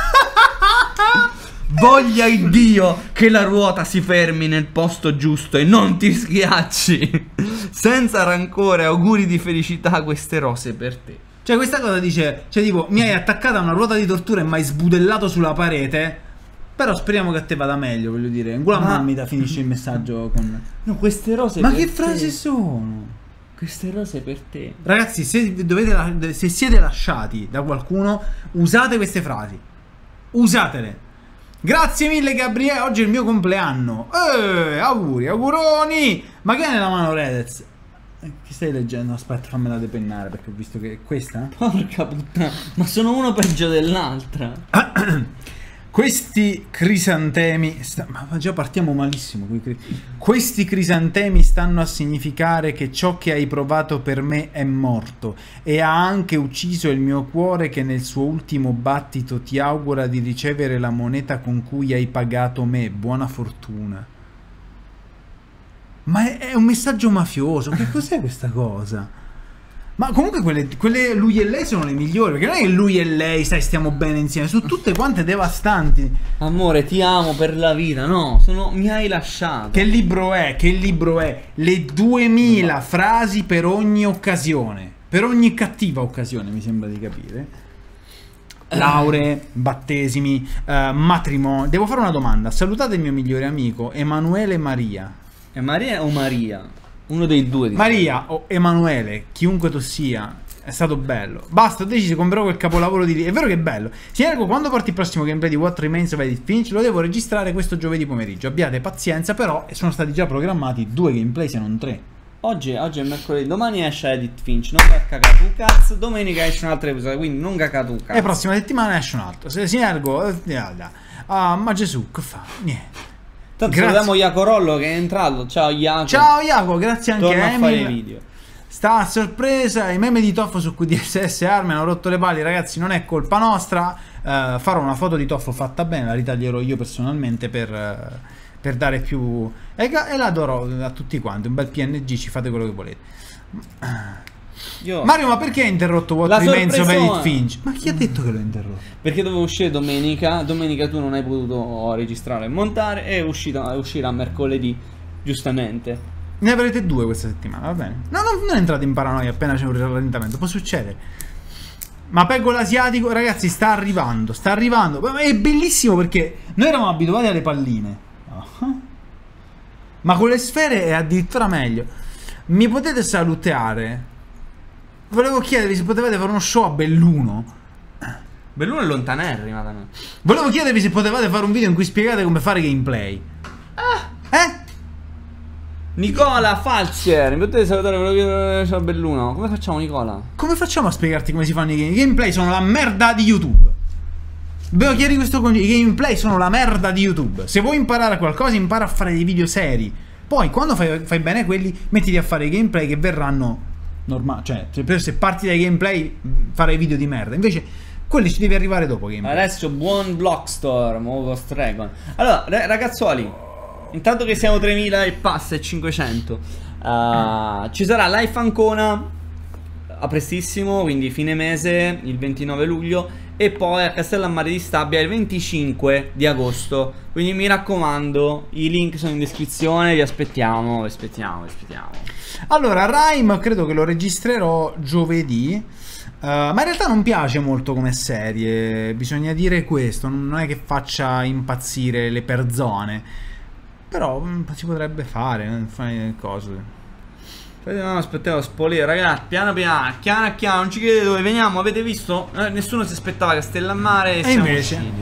Voglia Dio che la ruota si fermi nel posto giusto e non ti schiacci. Senza rancore, auguri di felicità, queste rose per te. Cioè questa cosa dice, cioè tipo, mi hai attaccata a una ruota di tortura e mi hai sbudellato sulla parete. Però speriamo che a te vada meglio, voglio dire. In quella Ma- mammita finisce il messaggio con... No, queste rose Ma per che te. frasi sono? Queste rose per te. Ragazzi, se, dovete, la- se siete lasciati da qualcuno, usate queste frasi. Usatele. Grazie mille Gabriele, oggi è il mio compleanno. Eh, auguri, auguroni. Ma che è nella mano Redez? Eh, Che stai leggendo? Aspetta, fammela depennare perché ho visto che è questa. Porca puttana, ma sono uno peggio dell'altra. Questi crisantemi sta- ma già partiamo malissimo coi cri- questi crisantemi stanno a significare che ciò che hai provato per me è morto e ha anche ucciso il mio cuore che nel suo ultimo battito ti augura di ricevere la moneta con cui hai pagato me. Buona fortuna. Ma è, è un messaggio mafioso. Che cos'è questa cosa? Ma comunque quelle, quelle lui e lei sono le migliori, perché non è che lui e lei, sai, stiamo bene insieme, sono tutte quante devastanti. Amore, ti amo per la vita. No, sono, mi hai lasciato. Che libro è? Che libro è? Le duemila frasi per ogni occasione, per ogni cattiva occasione, mi sembra di capire. Lauree, battesimi, eh, matrimonio. Devo fare una domanda. Salutate il mio migliore amico Emanuele Maria. È Maria o Maria? Uno dei due. Di Maria o Emanuele, chiunque tu sia, è stato bello. Basta, ho deciso, comprerò quel capolavoro di lì. È vero che è bello. Siergo, quando porti il prossimo gameplay di What Remains of Edith Finch, lo devo registrare questo giovedì pomeriggio. Abbiate pazienza, però sono stati già programmati due gameplay se non tre. Oggi, oggi è mercoledì, domani esce Edith Finch. Non va cagato un cazzo. Domenica esce un altro episodio, quindi non cagato un cazzo. E la prossima settimana esce un altro. Se Siergo, eh, ah, ma Gesù, che fa? Niente. Tanto Grazie. salutiamo Iaco Rollo che è entrato. Ciao Iaco. Ciao Iaco, grazie anche Torna a a fare i Emil. video. sta a sorpresa, i meme di Toffo su cui D S S e Armi hanno rotto le palle, ragazzi, non è colpa nostra. Uh, farò una foto di Toffo fatta bene, la ritaglierò io personalmente per, uh, per dare più... E, e la darò a tutti quanti, un bel P N G, ci fate quello che volete. Io... Mario, ma perché hai interrotto What Remains of Edith Finch? Ma chi ha detto che l'ho interrotto? Perché dovevo uscire domenica, domenica tu non hai potuto registrare e montare, e è uscita, uscirà mercoledì, giustamente. Ne avrete due questa settimana, va bene. No, no, non entrate in paranoia appena c'è un rallentamento, può succedere. Ma Pego l'asiatico, ragazzi, sta arrivando, sta arrivando. È bellissimo perché noi eravamo abituati alle palline. Uh-huh. Ma con le sfere è addirittura meglio. Mi potete salutare? Volevo chiedervi se potevate fare uno show a Belluno. Belluno è lontanerrima da noi. Volevo chiedervi se potevate fare un video in cui spiegate come fare gameplay. Ah. Eh? Nicola Falzier, mi potete salutare, volevo chiedere a Belluno. Come facciamo, Nicola? Come facciamo a spiegarti come si fanno i game? I gameplay sono la merda di YouTube. Dobbiamo chiarire questo concetto. I gameplay sono la merda di YouTube. Se vuoi imparare qualcosa, impara a fare dei video seri. Poi quando fai, fai bene quelli, mettiti a fare i gameplay che verranno normali. Cioè, se parti dai gameplay, farai video di merda. Invece quelli ci devi arrivare dopo gameplay. Adesso buon Blockstorm, Ghost Dragon. Allora, ragazzuoli, intanto che siamo tremila e passa e cinquecento, uh, ci sarà Life Ancona a prestissimo, quindi fine mese, il ventinove luglio, e poi a Castellammare di Stabia il venticinque di agosto. Quindi mi raccomando, i link sono in descrizione, vi aspettiamo, vi aspettiamo, vi aspettiamo. Allora, Rime credo che lo registrerò giovedì, uh, ma in realtà non piace molto come serie, bisogna dire questo, non è che faccia impazzire le persone. Però mh, si potrebbe fare, fare cose. No, aspettavo spoiler, ragazzi, piano piano, piano piano, non ci chiedete dove veniamo, avete visto? Eh, nessuno si aspettava Castellammare e, e invece usciti.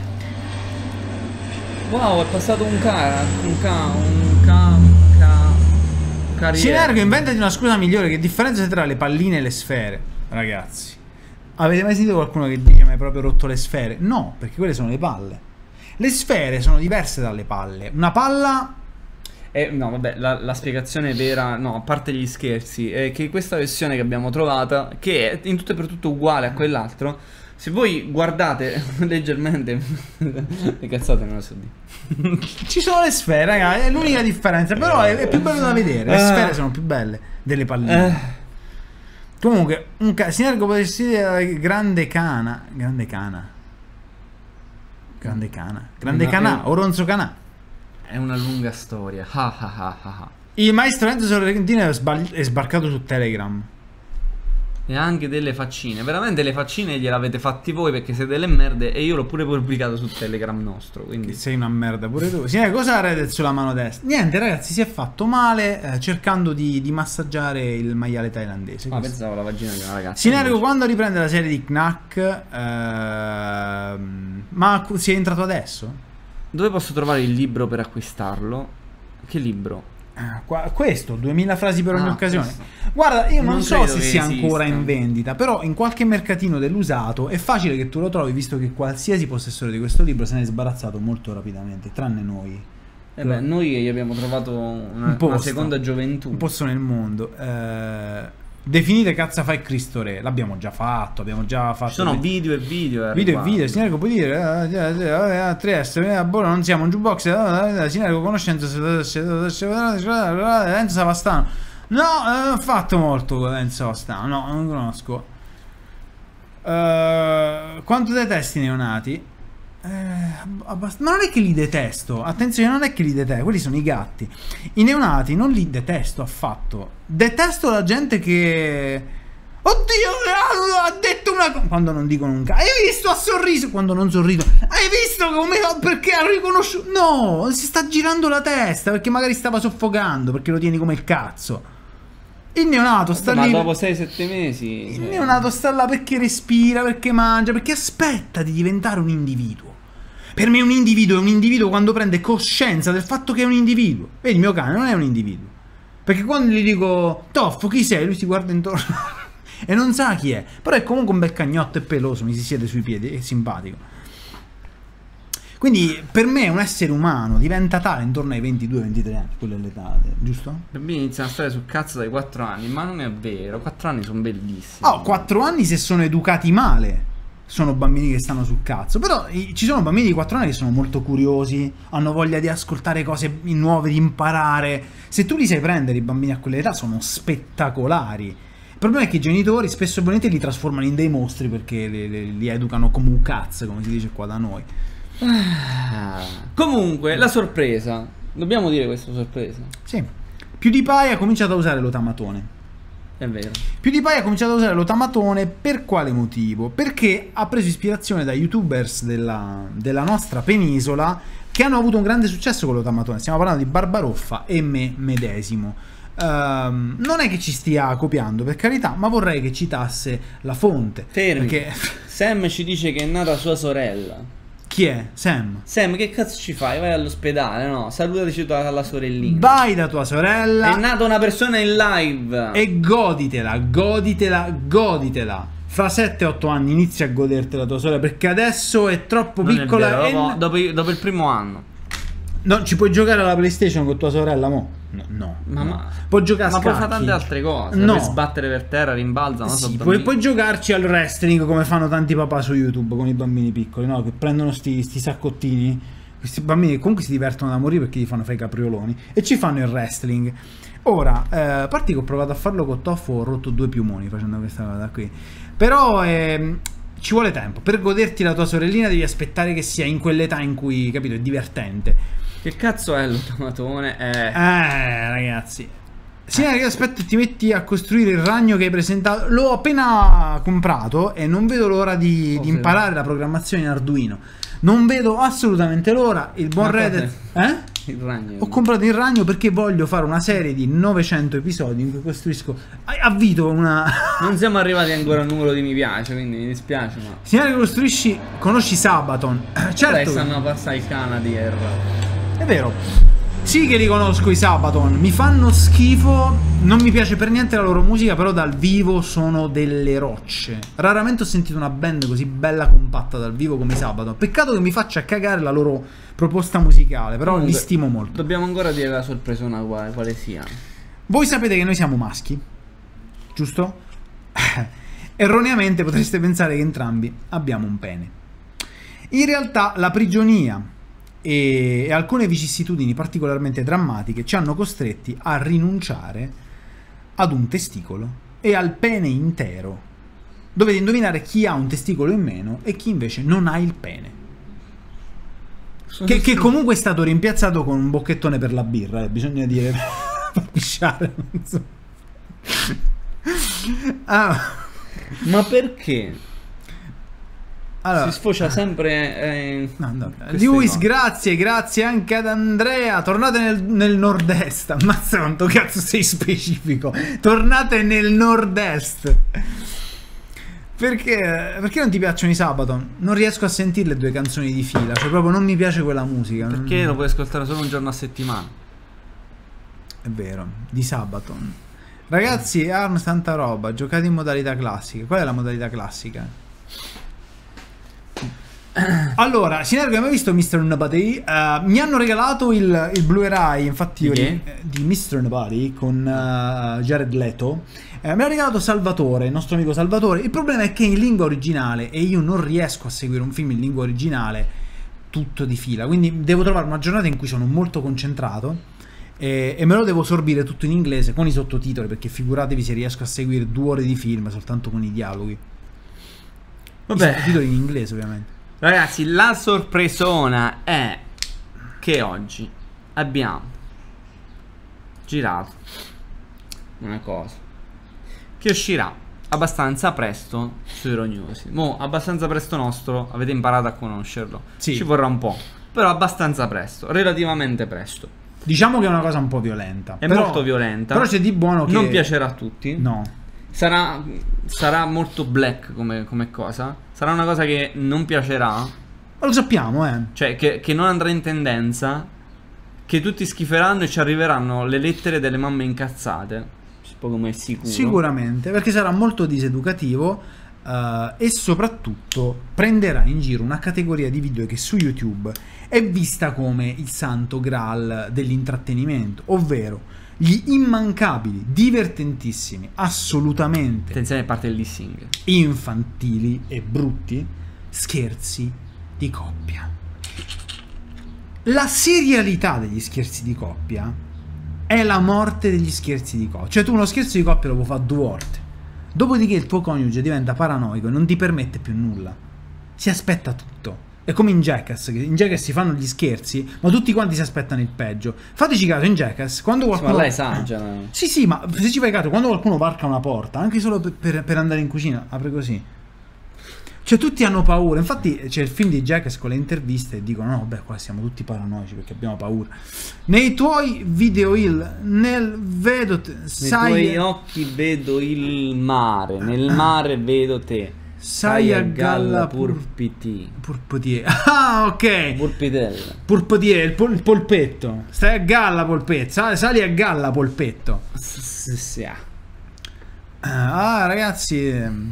Wow, è passato un cara, un ca, un ca, un ca, un carriera. Sinergo, inventati una scusa migliore, che differenza c'è tra le palline e le sfere, ragazzi. Avete mai sentito qualcuno che dice ma hai proprio rotto le sfere? No, perché quelle sono le palle. Le sfere sono diverse dalle palle. Una palla... Eh, no, vabbè, la, la spiegazione vera, no, a parte gli scherzi, è che questa versione che abbiamo trovata, che è in tutto e per tutto uguale a quell'altro, se voi guardate leggermente, le cazzate non le so dire. Ci sono le sfere, ragazzi, è l'unica differenza, però è, è più bello da vedere. Le sfere sono più belle delle palline. Eh. Comunque, un ca Sinergo potresti dire grande cana. Grande cana. Grande cana. Grande no, canà, è... Oronzo canà. È una lunga storia. Ah, ah, ah, ah. Il maestro Enzo Sorrentino è, è sbarcato su Telegram. E anche delle faccine. Veramente le faccine gliel'avete fatti voi perché siete delle merde. E io l'ho pure pubblicato su Telegram nostro. Quindi sei una merda pure tu. Sì, cosa ha Reddit sulla mano destra? Niente, ragazzi, si è fatto male eh, cercando di, di massaggiare il maiale thailandese. Ah, pensavo la vagina di una ragazza. Sinergo, quando riprende la serie di Knack? Eh, ma si è entrato adesso? Dove posso trovare il libro per acquistarlo? Che libro? Ah, qua, questo, duemila frasi per ogni ah, occasione. Questo. Guarda, io non, non so se sia esista. ancora in vendita, però in qualche mercatino dell'usato è facile che tu lo trovi, visto che qualsiasi possessore di questo libro se ne è sbarazzato molto rapidamente, tranne noi. Eh beh, noi gli abbiamo trovato una, un una seconda gioventù. Un posto nel mondo. Eh, definite cazza fa il Cristo Re. L'abbiamo già fatto, abbiamo già fatto. Ci sono video e video. Video e video. Sinergo puoi dire eh, tre S, non siamo un jukebox. Sinergo conoscenza Enzo Savastano. No, non ho fatto molto con Enzo Savastano. No, non conosco. Uh, quanto detesti i neonati? Eh, ma non è che li detesto, attenzione, non è che li detesto, quelli sono i gatti. I neonati non li detesto affatto. Detesto la gente che oddio ha detto una cosa quando non dicono un cazzo. Hai visto, ha sorriso quando non sorrido. Hai visto come, perché ha riconosciuto. No, si sta girando la testa perché magari stava soffocando, perché lo tieni come il cazzo. Il neonato sta ma lì. Ma dopo sei sette mesi. Il cioè... neonato sta là perché respira, perché mangia, perché aspetta di diventare un individuo. Per me un individuo è un individuo quando prende coscienza del fatto che è un individuo. Vedi, il mio cane non è un individuo. Perché quando gli dico Toffo, chi sei? Lui si guarda intorno e non sa chi è. Però è comunque un bel cagnotto e peloso, mi si siede sui piedi, è simpatico. Quindi per me un essere umano diventa tale intorno ai ventidue ventitré anni, quella è l'età, giusto? I bambini iniziano a stare sul cazzo dai quattro anni, ma non è vero, quattro anni sono bellissimi. Oh, quattro anni se sono educati male sono bambini che stanno sul cazzo. Però i- ci sono bambini di quattro anni che sono molto curiosi, hanno voglia di ascoltare cose nuove, di imparare. Se tu li sai prendere i bambini a quell'età sono spettacolari. Il problema è che i genitori spesso e volentieri li trasformano in dei mostri perché li, li- li educano come un cazzo, come si dice qua da noi. Ah. Comunque, la sorpresa. Dobbiamo dire questa sorpresa. Sì. PewDiePie ha cominciato a usare l'otamatone. È vero. PewDiePie ha cominciato a usare l'otamatone per quale motivo? Perché ha preso ispirazione da youtubers della, della nostra penisola che hanno avuto un grande successo con l'otamatone. Stiamo parlando di Barbaroffa e me medesimo. Ehm, non è che ci stia copiando, per carità, ma vorrei che citasse la fonte. Fermi. Perché Sam ci dice che è nata sua sorella. chi è? Sam. Sam, che cazzo ci fai? Vai all'ospedale, no? Salutaci tua alla sorellina. Vai da tua sorella È nata una persona in live. e goditela, goditela, goditela. Fra sette otto anni inizia a goderti la tua sorella, perché adesso è troppo Non è piccola vero, e dopo, dopo, dopo il primo anno. no, ci puoi giocare alla PlayStation con tua sorella, mo? No, no. Ma, no. ma, Puoi giocare a Ma puoi scacchi. fare tante altre cose. No. Puoi sbattere per terra, rimbalza. Non so, Sì, puoi, bambini. puoi giocarci al wrestling come fanno tanti papà su YouTube con i bambini piccoli, no? Che prendono sti, sti saccottini. Questi bambini che comunque si divertono da morire perché gli fanno fare i caprioloni e ci fanno il wrestling. Ora, eh, a parte che ho provato a farlo con Toffo, ho rotto due piumoni facendo questa cosa qui. Però ehm, ci vuole tempo. Per goderti la tua sorellina devi aspettare che sia in quell'età in cui, capito, è divertente. Che cazzo è l'automatone? Eh. Eh, ragazzi. Sì, che aspetta, ti metti a costruire il ragno che hai presentato. L'ho appena comprato e non vedo l'ora di, Oh, di imparare la programmazione in Arduino. Non vedo assolutamente l'ora. Il buon Ma Reddit. Eh? Il ragno. Ho comprato il ragno perché voglio fare una serie di novecento episodi in cui costruisco. Avvito una. Non siamo arrivati ancora al numero di mi piace, quindi mi dispiace, ma. Signore che costruisci. Conosci Sabaton? Dai, Certo. stanno a passare il Canadier. È vero. Sì che li conosco i Sabaton, mi fanno schifo, non mi piace per niente la loro musica, però dal vivo sono delle rocce. Raramente ho sentito una band così bella compatta dal vivo come i Sabaton. Peccato che mi faccia cagare la loro proposta musicale, però Comunque, li stimo molto. Dobbiamo ancora dire la sorpresona quale, quale sia. Voi sapete che noi siamo maschi, giusto? Erroneamente potreste pensare che entrambi abbiamo un pene. In realtà la prigionia e, e alcune vicissitudini particolarmente drammatiche ci hanno costretti a rinunciare ad un testicolo e al pene intero. Dovete indovinare chi ha un testicolo in meno e chi invece non ha il pene. Che, che comunque è stato rimpiazzato con un bocchettone per la birra, eh, bisogna dire. Per pisciare, non so. Ah, Ma perché? allora, Si sfocia sempre eh, in no, no. queste Lewis, cose. grazie, grazie anche ad Andrea. Tornate nel, nel nord-est. Ammazza quanto cazzo sei specifico. Tornate nel nord-est. Perché? Perché non ti piacciono i Sabaton? Non riesco a sentire le due canzoni di fila. Cioè, proprio non mi piace quella musica. Perché lo puoi ascoltare solo un giorno a settimana? È vero, di Sabaton. Ragazzi, Arms, tanta roba. Giocate in modalità classica. Qual è la modalità classica? Allora, Sinergo, hai mai visto mister Nobody? Uh, mi hanno regalato il, il Blu-ray, infatti io Di ri- che? di mister Nobody con uh, Jared Leto. Eh, me l'ha regalato Salvatore, il nostro amico Salvatore. Il problema è che è in lingua originale e io non riesco a seguire un film in lingua originale tutto di fila. Quindi devo trovare una giornata in cui sono molto concentrato e, e me lo devo sorbire tutto in inglese con i sottotitoli, perché figuratevi se riesco a seguire due ore di film soltanto con i dialoghi. Vabbè. I sottotitoli in inglese, ovviamente. Ragazzi, la sorpresona è che oggi abbiamo girato una cosa che uscirà abbastanza presto su Euronews. Mo' abbastanza presto nostro, avete imparato a conoscerlo. Sì. Ci vorrà un po', però abbastanza presto, relativamente presto. Diciamo che è una cosa un po' violenta. È però- molto violenta. Però c'è di buono che... Non piacerà a tutti. No. Sarà, sarà molto black come, come cosa. Sarà una cosa che non piacerà. Ma lo sappiamo, eh. Cioè, che, che non andrà in tendenza. Che tutti schiferanno e ci arriveranno le lettere delle mamme incazzate. Poco come è sicuro. Sicuramente, perché sarà molto diseducativo. Uh, uh, e soprattutto prenderà in giro una categoria di video che su YouTube è vista come il santo graal dell'intrattenimento, ovvero gli immancabili, divertentissimi, assolutamente Attenzione, parte il dissing. infantili e brutti scherzi di coppia. La serialità degli scherzi di coppia è la morte degli scherzi di coppia. Cioè tu uno scherzo di coppia lo puoi fare due volte, dopodiché il tuo coniuge diventa paranoico e non ti permette più nulla, si aspetta tutto. È come in Jackass, che in Jackass si fanno gli scherzi, ma tutti quanti si aspettano il peggio. Fateci caso, in Jackass, quando qualcuno... Ma lei esagera. Sì, sì, ma se ci fai caso, quando qualcuno varca una porta, anche solo per, per, per andare in cucina, apre così. Cioè tutti hanno paura. Infatti c'è il film di Jackass con le interviste e dicono no, beh, qua siamo tutti paranoici perché abbiamo paura. Nei tuoi video il nel vedo te, sai, nei tuoi occhi vedo il mare, nel mare vedo te. sai a galla pur, purpiti. purpotier. Ah, ok. Purpitella. Purpotier, il, pol, il polpetto. Stai a galla polpetto, sali, sali a galla polpetto. Sì. Ah, ragazzi, ehm,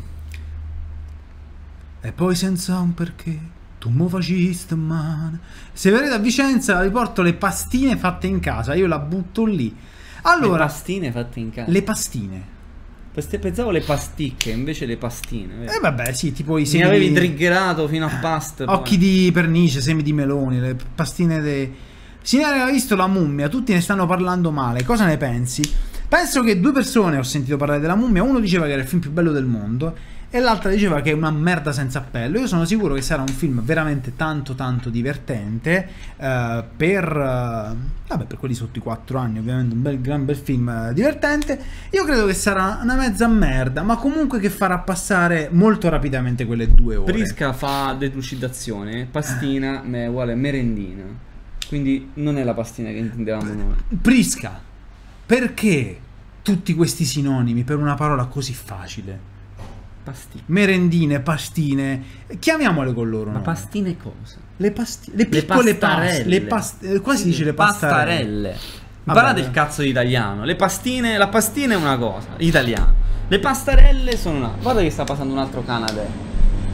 e poi senza un perché tu mo faciste male. Se vedete a Vicenza vi porto le pastine fatte in casa, io la butto lì. Allora, le pastine fatte in casa. le pastine. Queste pensavo le pasticche, invece le pastine. Eh vabbè, sì, tipo i Mi semi avevi di- triggerato fino a pasta. occhi di pernice, semi di meloni, le pastine de... Signore, aveva visto La Mummia, tutti ne stanno parlando male. Cosa ne pensi? Penso che due persone ho sentito parlare della Mummia, uno diceva che era il film più bello del mondo e l'altra diceva che è una merda senza appello. Io sono sicuro che sarà un film veramente tanto tanto divertente, eh, per eh, vabbè, per quelli sotto i quattro anni, ovviamente un bel, gran bel film eh, divertente. Io credo che sarà una mezza merda, ma comunque che farà passare molto rapidamente quelle due ore. Prisca fa delucidazione, pastina è uguale merendina. Quindi non è la pastina che intendevamo noi. Prisca, perché tutti questi sinonimi per una parola così facile? Pasticche. Merendine, pastine, chiamiamole con loro. Ma nomi. pastine cosa? Le pastine, le piccole paste, le paste, qua si dice le pastarelle. pastarelle. Vabbè, Imparate vabbè. il cazzo di italiano. Le pastine, la pastina è una cosa, italiano. Le pastarelle sono una. Guarda che sta passando un altro Canadair.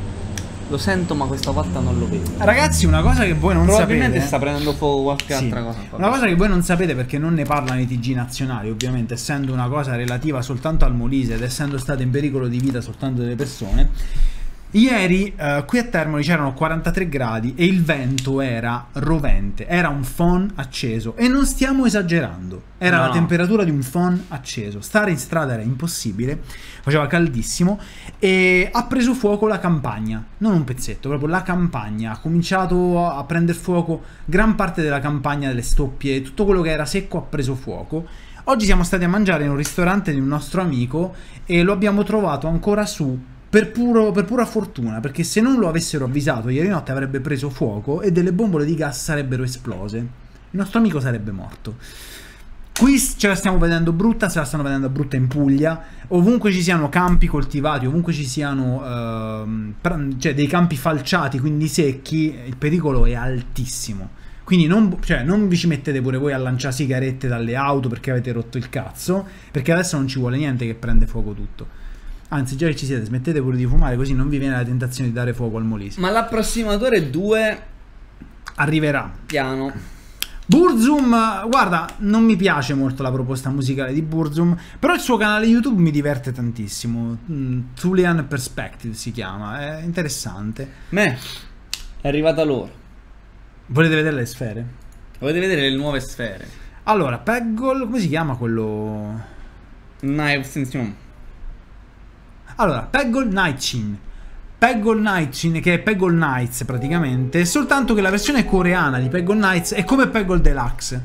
Lo sento, ma questa volta non lo vedo. Ragazzi, una cosa che voi non Probabilmente sapete, sta prendendo fuoco qualche Sì. altra cosa. Una cosa che voi non sapete perché non ne parlano i T G nazionali, ovviamente, essendo una cosa relativa soltanto al Molise ed essendo state in pericolo di vita soltanto delle persone. Ieri eh, qui a Termoli c'erano quarantatré gradi e il vento era rovente, era un phon acceso e non stiamo esagerando, era No. la temperatura di un phon acceso, stare in strada era impossibile, faceva caldissimo e ha preso fuoco la campagna, non un pezzetto, proprio la campagna, ha cominciato a prendere fuoco gran parte della campagna, delle stoppie, tutto quello che era secco ha preso fuoco. Oggi siamo stati a mangiare in un ristorante di un nostro amico e lo abbiamo trovato ancora su per, puro, per pura fortuna, perché se non lo avessero avvisato ieri notte avrebbe preso fuoco e delle bombole di gas sarebbero esplose. Il nostro amico sarebbe morto. Qui ce la stiamo vedendo brutta, se la stanno vedendo brutta in Puglia, ovunque ci siano campi coltivati, ovunque ci siano ehm, pra- cioè dei campi falciati, quindi secchi, il pericolo è altissimo. Quindi non, cioè, non vi ci mettete pure voi a lanciare sigarette dalle auto perché avete rotto il cazzo, perché adesso non ci vuole niente che prende fuoco tutto. Anzi, già che ci siete, smettete pure di fumare, così non vi viene la tentazione di dare fuoco al Molise. Ma l'approssimatore due Arriverà. piano. Burzum, guarda, non mi piace molto la proposta musicale di Burzum, però il suo canale YouTube mi diverte tantissimo. mm, Thulian Perspective si chiama, è interessante. Me, è arrivata l'ora. Volete vedere le sfere? Volete vedere le nuove sfere? Allora, Peggle, come si chiama quello? Attenzione. Allora, Peggle Nightchin. Peggle Nightchin, che è Peggle Nights praticamente, soltanto che la versione coreana di Peggle Nights è come Peggle Deluxe.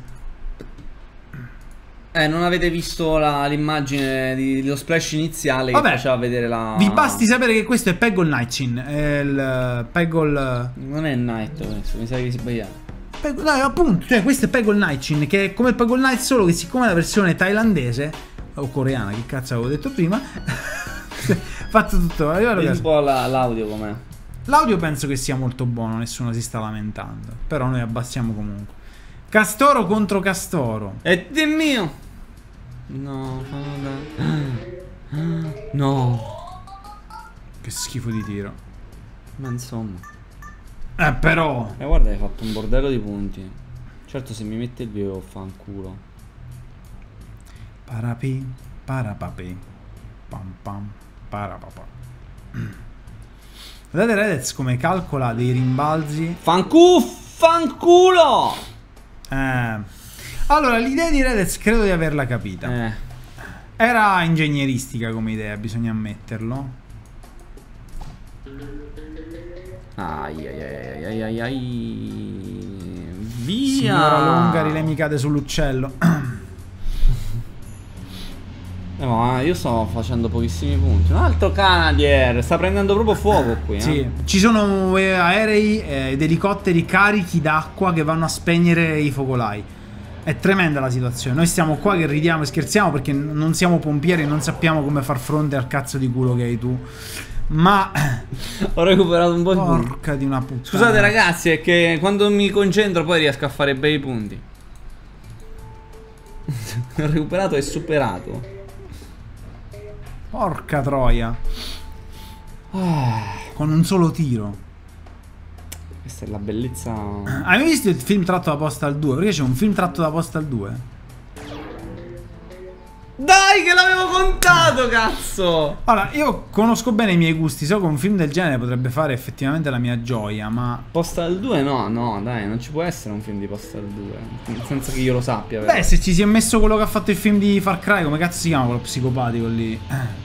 Eh, non avete visto la- l'immagine di- dello splash iniziale che Vabbè, faceva vedere la... Vi basti sapere che questo è Peggle Nightchin, è il Peggle... Non è Night questo, mi sa che si sbagliava. Peggle, no, appunto, cioè questo è Peggle Nightchin, che è come Peggle Night, solo che siccome la versione thailandese o coreana, che cazzo avevo detto prima, fatto tutto. Io Vedi ragazzi, un po' la- l'audio com'è. l'audio penso che sia molto buono, nessuno si sta lamentando, però noi abbassiamo comunque. Castoro contro Castoro. E Dio mio! No, vabbè. No. Che schifo di tiro. Ma insomma. Eh però. E eh, guarda, hai fatto un bordello di punti. Certo, se mi mette il video fanculo. Parapi, parapapi. Pam pam, parapapa. Guardate Redez come calcola dei rimbalzi. Fancu, fanculo! Eh. Allora, l'idea di Redez credo di averla capita. Eh. Era ingegneristica come idea, bisogna ammetterlo. Ai ai ai ai ai ai. Via! Signora Longari, lei mi cade sull'uccello. Eh, ma io sto facendo pochissimi punti. Un altro Canadier. Sta prendendo proprio fuoco qui. Sì, eh? ci sono eh, aerei eh, ed elicotteri carichi d'acqua che vanno a spegnere i focolai. È tremenda la situazione. Noi stiamo qua che ridiamo e scherziamo perché non siamo pompieri e non sappiamo come far fronte al cazzo di culo che hai tu. Ma ho recuperato un po' di punti. porca di una puttana. Scusate ragazzi, è che quando mi concentro poi riesco a fare bei punti. Ho recuperato e superato. Porca troia. Con un solo tiro. Questa è la bellezza. Hai mai visto il film tratto da Postal due? Perché c'è un film tratto da Postal due? Dai che l'avevo contato, cazzo! Allora, io conosco bene i miei gusti. So che un film del genere potrebbe fare effettivamente la mia gioia, ma... Postal due no, no, dai, non ci può essere un film di Postal due. Senza che io lo sappia, vero? Beh, se ci si è messo quello che ha fatto il film di Far Cry, come cazzo si chiama quello psicopatico lì?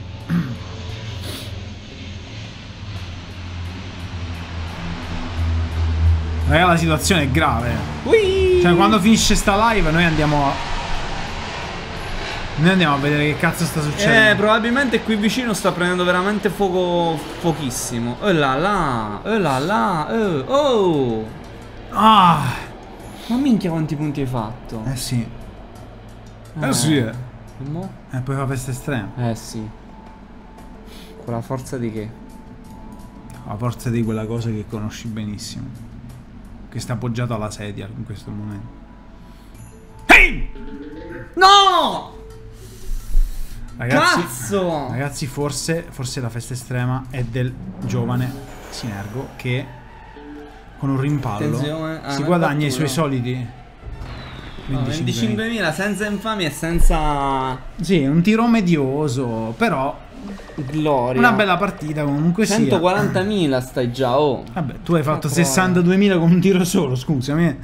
Raga, la situazione è grave. Ui! Cioè, quando finisce sta live noi andiamo a... Noi andiamo a vedere che cazzo sta succedendo. Eh, probabilmente qui vicino sta prendendo veramente fuoco pochissimo. Oh là là, oh là là, oh, oh. Ah! Ma minchia quanti punti hai fatto? Eh sì. Eh, Eh sì, eh. E mo? E poi fa festa estrema. Eh sì. Con la forza di che? La forza di quella cosa che conosci benissimo. Che sta appoggiato alla sedia in questo momento. Ehi! No! Ragazzi, Cazzo! ragazzi forse, forse la festa estrema è del giovane Sinergo che con un rimpallo Attenzione, ah, si ne ha guadagna i fatto suoi uno. soliti No, venticinquemila senza infamia e senza Sì, un tiro medioso, però gloria. una bella partita comunque sia. centoquarantamila stai già, oh. Vabbè, tu hai fatto Ma sessantaduemila con un tiro solo, scusami.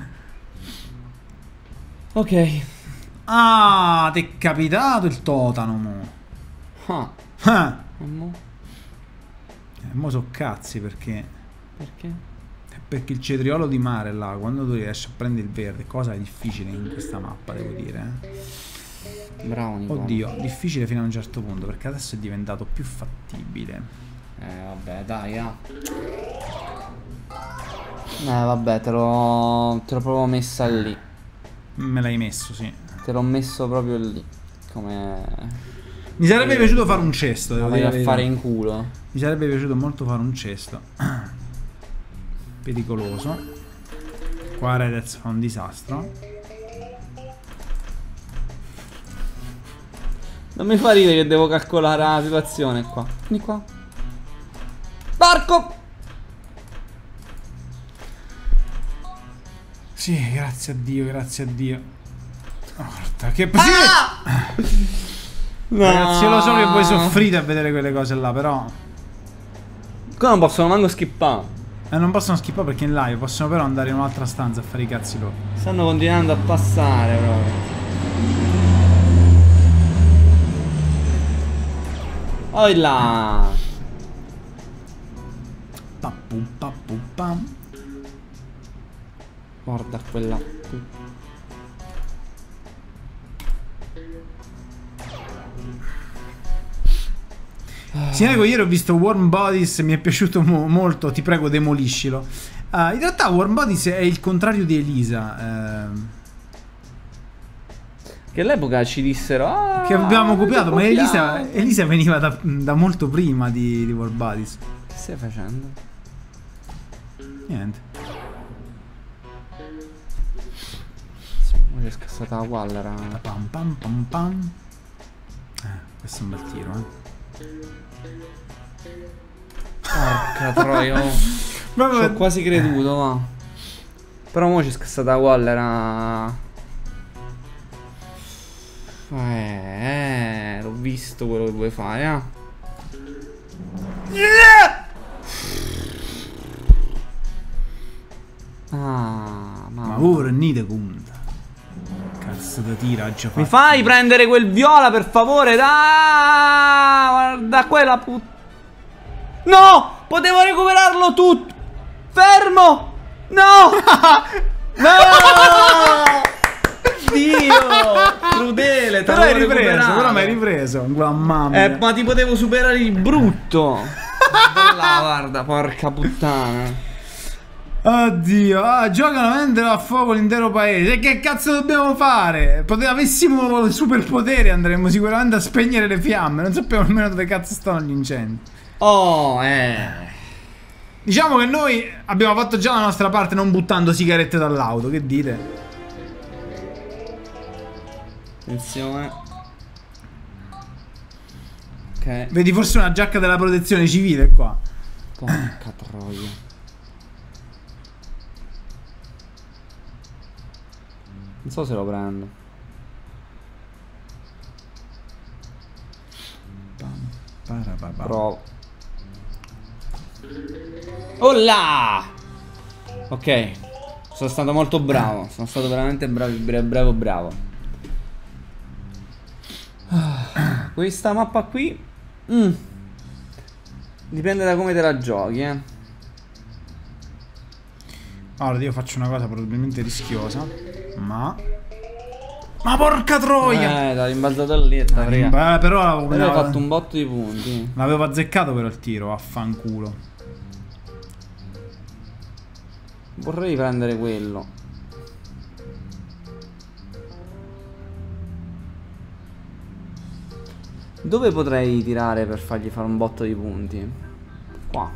Ok. Ah, ti è capitato il totano, mo. Ah. Ah. E mo? Eh, mo so cazzi perché Perché? Perché il cetriolo di mare là, quando tu riesci a prendere il verde, cosa è difficile in questa mappa, devo dire. Eh? Bravo Nicola. Oddio, difficile fino a un certo punto, perché adesso è diventato più fattibile. Eh vabbè, dai, ah. Eh vabbè, te l'ho te l'ho proprio messa lì. Me l'hai messo, sì. Te l'ho messo proprio lì. Come Mi sarebbe piaciuto fare un cesto, devo vai dire a la verità. fare in culo. Mi sarebbe piaciuto molto fare un cesto. Pericoloso. Qua Redez fa un disastro. Non mi fa ridere che devo calcolare la situazione qua. Vieni qua. Barco! Sì, grazie a Dio, grazie a Dio. Guarda, che Ah! No. Ragazzi, io lo so che voi soffrite a vedere quelle cose là, però Qua non possono manco skippare. eh, non possono skippare perché in live possono però andare in un'altra stanza a fare i cazzi loro. Stanno continuando a passare proprio. Oh là. Pappu, pappu, pam. Guarda quella. Sinego, ieri ho visto Warm Bodies, mi è piaciuto mo molto, ti prego demoliscilo. Uh, in realtà Warm Bodies è il contrario di Elisa. Uh, Che all'epoca ci dissero ah, che abbiamo copiato, ma Elisa, copiato. Elisa veniva da, da molto prima di, di Warm Bodies. Che stai facendo? Niente. Mi è scassata la Wallera. Pam pam pam pam. Eh, questo è un bel tiro, eh. Porca troia, oh. Ma- Ci ho quasi creduto, ma. Però mo c'è scassata wall, era. Eh, eh, l'ho visto quello che vuoi fare, eh. Ah, Ma mamma. ora nide conta. Cazzo da tira già Mi fatto. fai prendere quel viola per favore? Da, guarda quella put... No! Potevo recuperarlo tutto! Fermo! No! No! Dio! Crudele, te Però hai l'avevo ripreso, recuperato. però mi hai ripreso. Mamma mia. Eh, ma ti potevo superare il brutto. Là, guarda, porca puttana. Oddio, ah, giocano a vendere a fuoco l'intero paese. E che cazzo dobbiamo fare? Pote- avessimo superpoteri andremmo sicuramente a spegnere le fiamme. Non sappiamo nemmeno dove cazzo stanno gli incendi. Oh, eh. Diciamo che noi abbiamo fatto già la nostra parte non buttando sigarette dall'auto. Che dite? Attenzione. Ok. Vedi forse una giacca della protezione civile qua. Porca troia. Non so se lo prendo. Provo. Oh là! Ok. Sono stato molto bravo. Sono stato veramente bravo, bravo, bravo, bravo. Ah, questa mappa qui mm. dipende da come te la giochi, eh. Allora io faccio una cosa probabilmente rischiosa. Ma Ma porca troia. Eh, l'ha rimbalzato lì e t'ha Beh, fregato. però Però hai fatto un botto di punti. l'avevo azzeccato però il tiro, affanculo. Vorrei prendere quello. Dove potrei tirare per fargli fare un botto di punti? Qua.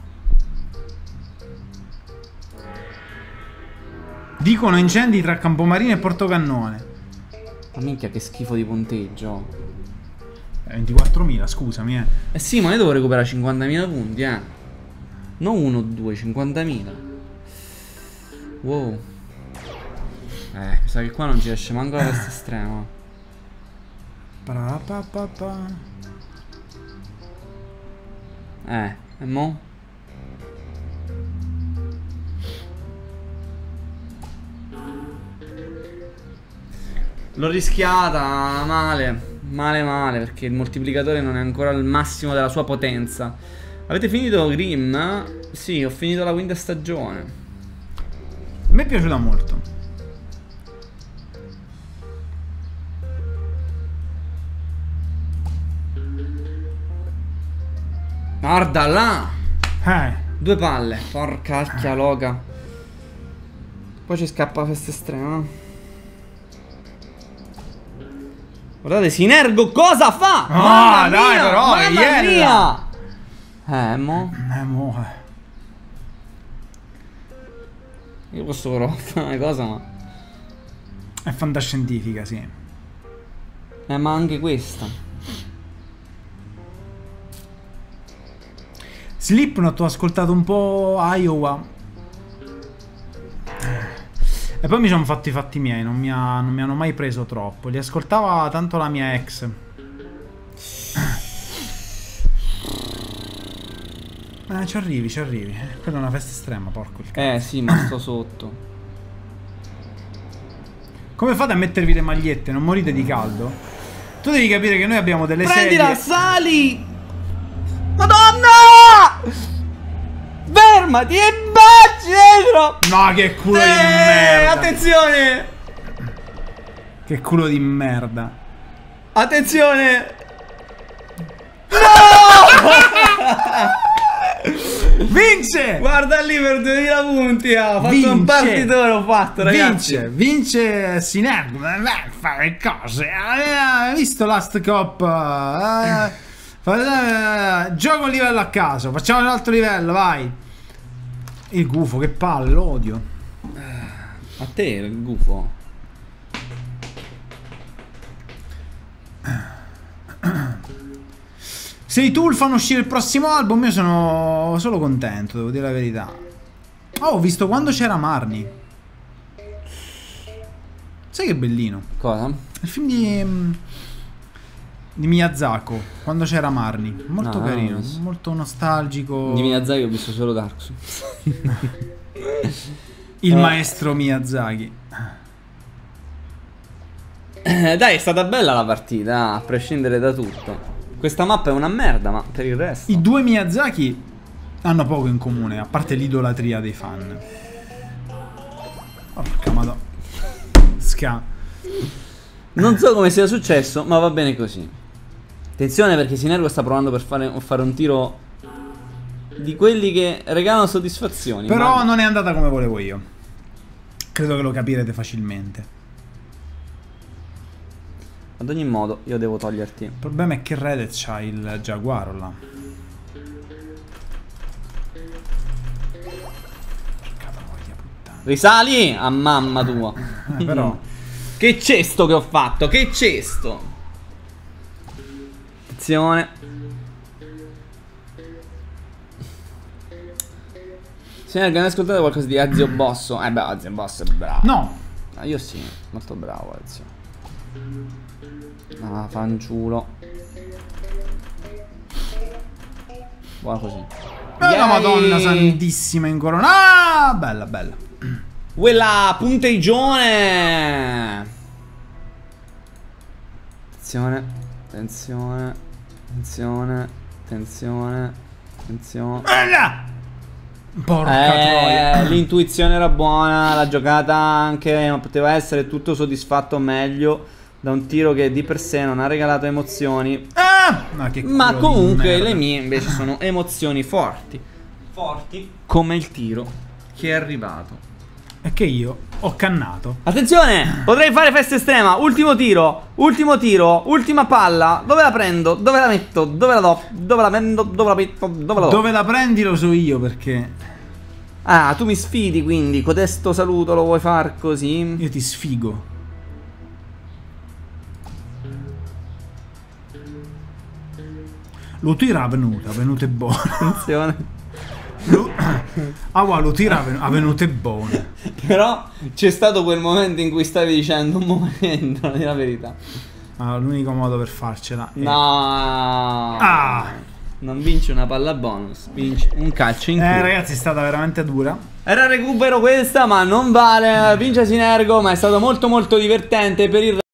Dicono incendi tra Campomarino e Portocannone. Ma minchia che schifo di punteggio. Eh, ventiquattromila, scusami, eh. Eh sì, ma io devo recuperare cinquantamila punti, eh. Non uno o due, cinquantamila. Wow. Eh, mi sa che qua non ci esce manco la veste estrema. Pa, pa, pa, pa. Eh, e mo? L'ho rischiata male. Male male, perché il moltiplicatore non è ancora al massimo della sua potenza. Avete finito Grimm? Sì, ho finito la quinta stagione. A me è piaciuta molto. Guarda là! Eh. Due palle, porca acchia loca. Poi ci scappa la festa estrema. Guardate, Sinergo cosa fa? Ah, Mamma dai, mia, però, mamma iella. mia! Eh, mo? Eh, mo. Io posso provare a fare una cosa, ma... È fantascientifica, sì. Eh, ma anche questa. Slipknot ho ascoltato un po' Iowa. E poi mi sono fatto i fatti miei, non mi, ha, non mi hanno mai preso troppo. Li ascoltava tanto la mia ex. Eh, ci arrivi, ci arrivi. Eh, quella è una festa estrema, porco il cazzo. Eh, sì, ma sto sotto. Come fate a mettervi le magliette? Non morite di caldo? Tu devi capire che noi abbiamo delle Prendila, sedie. sali! Madonna! Fermati e baci dentro! No, che culo di Eh, merda. attenzione! Che culo di merda. Attenzione! Vince! Guarda lì per duemila punti, ha fatto Vince. un partitore, ho fatto, ragazzi. Vince, vince Sinergo. Beh, fare cose. Hai visto Last Cop? Eh, fa- eh, gioco un livello a caso. Facciamo un altro livello, vai. Il gufo, che palle, lo odio. A te il gufo. Se i Tool fanno uscire il prossimo album io sono solo contento, devo dire la verità. Oh, ho visto quando c'era Marnie. Sai che bellino? Cosa? Il film di... di Miyazaki, quando c'era Marnie. Molto No, carino, no, molto nostalgico. Di Miyazaki ho visto solo Dark Souls. Il Eh. maestro Miyazaki. Eh, Dai, è stata bella la partita, a prescindere da tutto. Questa mappa è una merda, ma per il resto... I due Miyazaki hanno poco in comune, a parte l'idolatria dei fan. Porca madonna. Sca. Non so come sia successo, ma va bene così. Attenzione perché Sinergo sta provando per fare, fare un tiro di quelli che regalano soddisfazioni. Però ma... non è andata come volevo io. Credo che lo capirete facilmente. Ad ogni modo, io devo toglierti. Il problema è che Reddit c'ha il giaguaro là. Porca voglia, puttana. Risali a mamma tua. Eh, però. Che cesto che ho fatto, che cesto. Attenzione. Sinergo, hai ascoltato qualcosa di Ezio Bosso? Eh beh, Ezio Bosso è bravo. No. Ah, io sì, molto bravo Ezio. Ah, fanciulo. Buona così. Eh, la Yay! Madonna santissima in corona. Ah, bella, bella. Quella punteggione. Attenzione, attenzione, attenzione, attenzione, attenzione. Bella! Porca troia. Eh, l'intuizione era buona, la giocata anche poteva essere tutto soddisfatto meglio da un tiro che di per sé non ha regalato emozioni. Ah, ma che Ma culo di comunque merda. le mie invece sono emozioni forti. Forti come il tiro che è arrivato. È che io ho cannato. Attenzione! Potrei fare festa estrema. Ultimo tiro. Ultimo tiro. Ultima palla. Dove la prendo? Dove la metto? Dove la do? Dove la prendo? Dove la metto? Dove la do? Dove la prendi lo so io perché Ah, tu mi sfidi quindi. Cotesto saluto lo vuoi far così? io ti sfigo. Lo tira venuta, venuta buona. Attenzione. Lo... Ah, wow, lo tira a venute buone. Però c'è stato quel momento in cui stavi dicendo un momento, non è la verità. Ah, l'unico modo per farcela è... No. Ah! Non vinci una palla bonus, vinci un calcio in Eh, culo. ragazzi, è stata veramente dura. Era recupero questa, ma non vale. Vince Sinergo, ma è stato molto molto divertente per il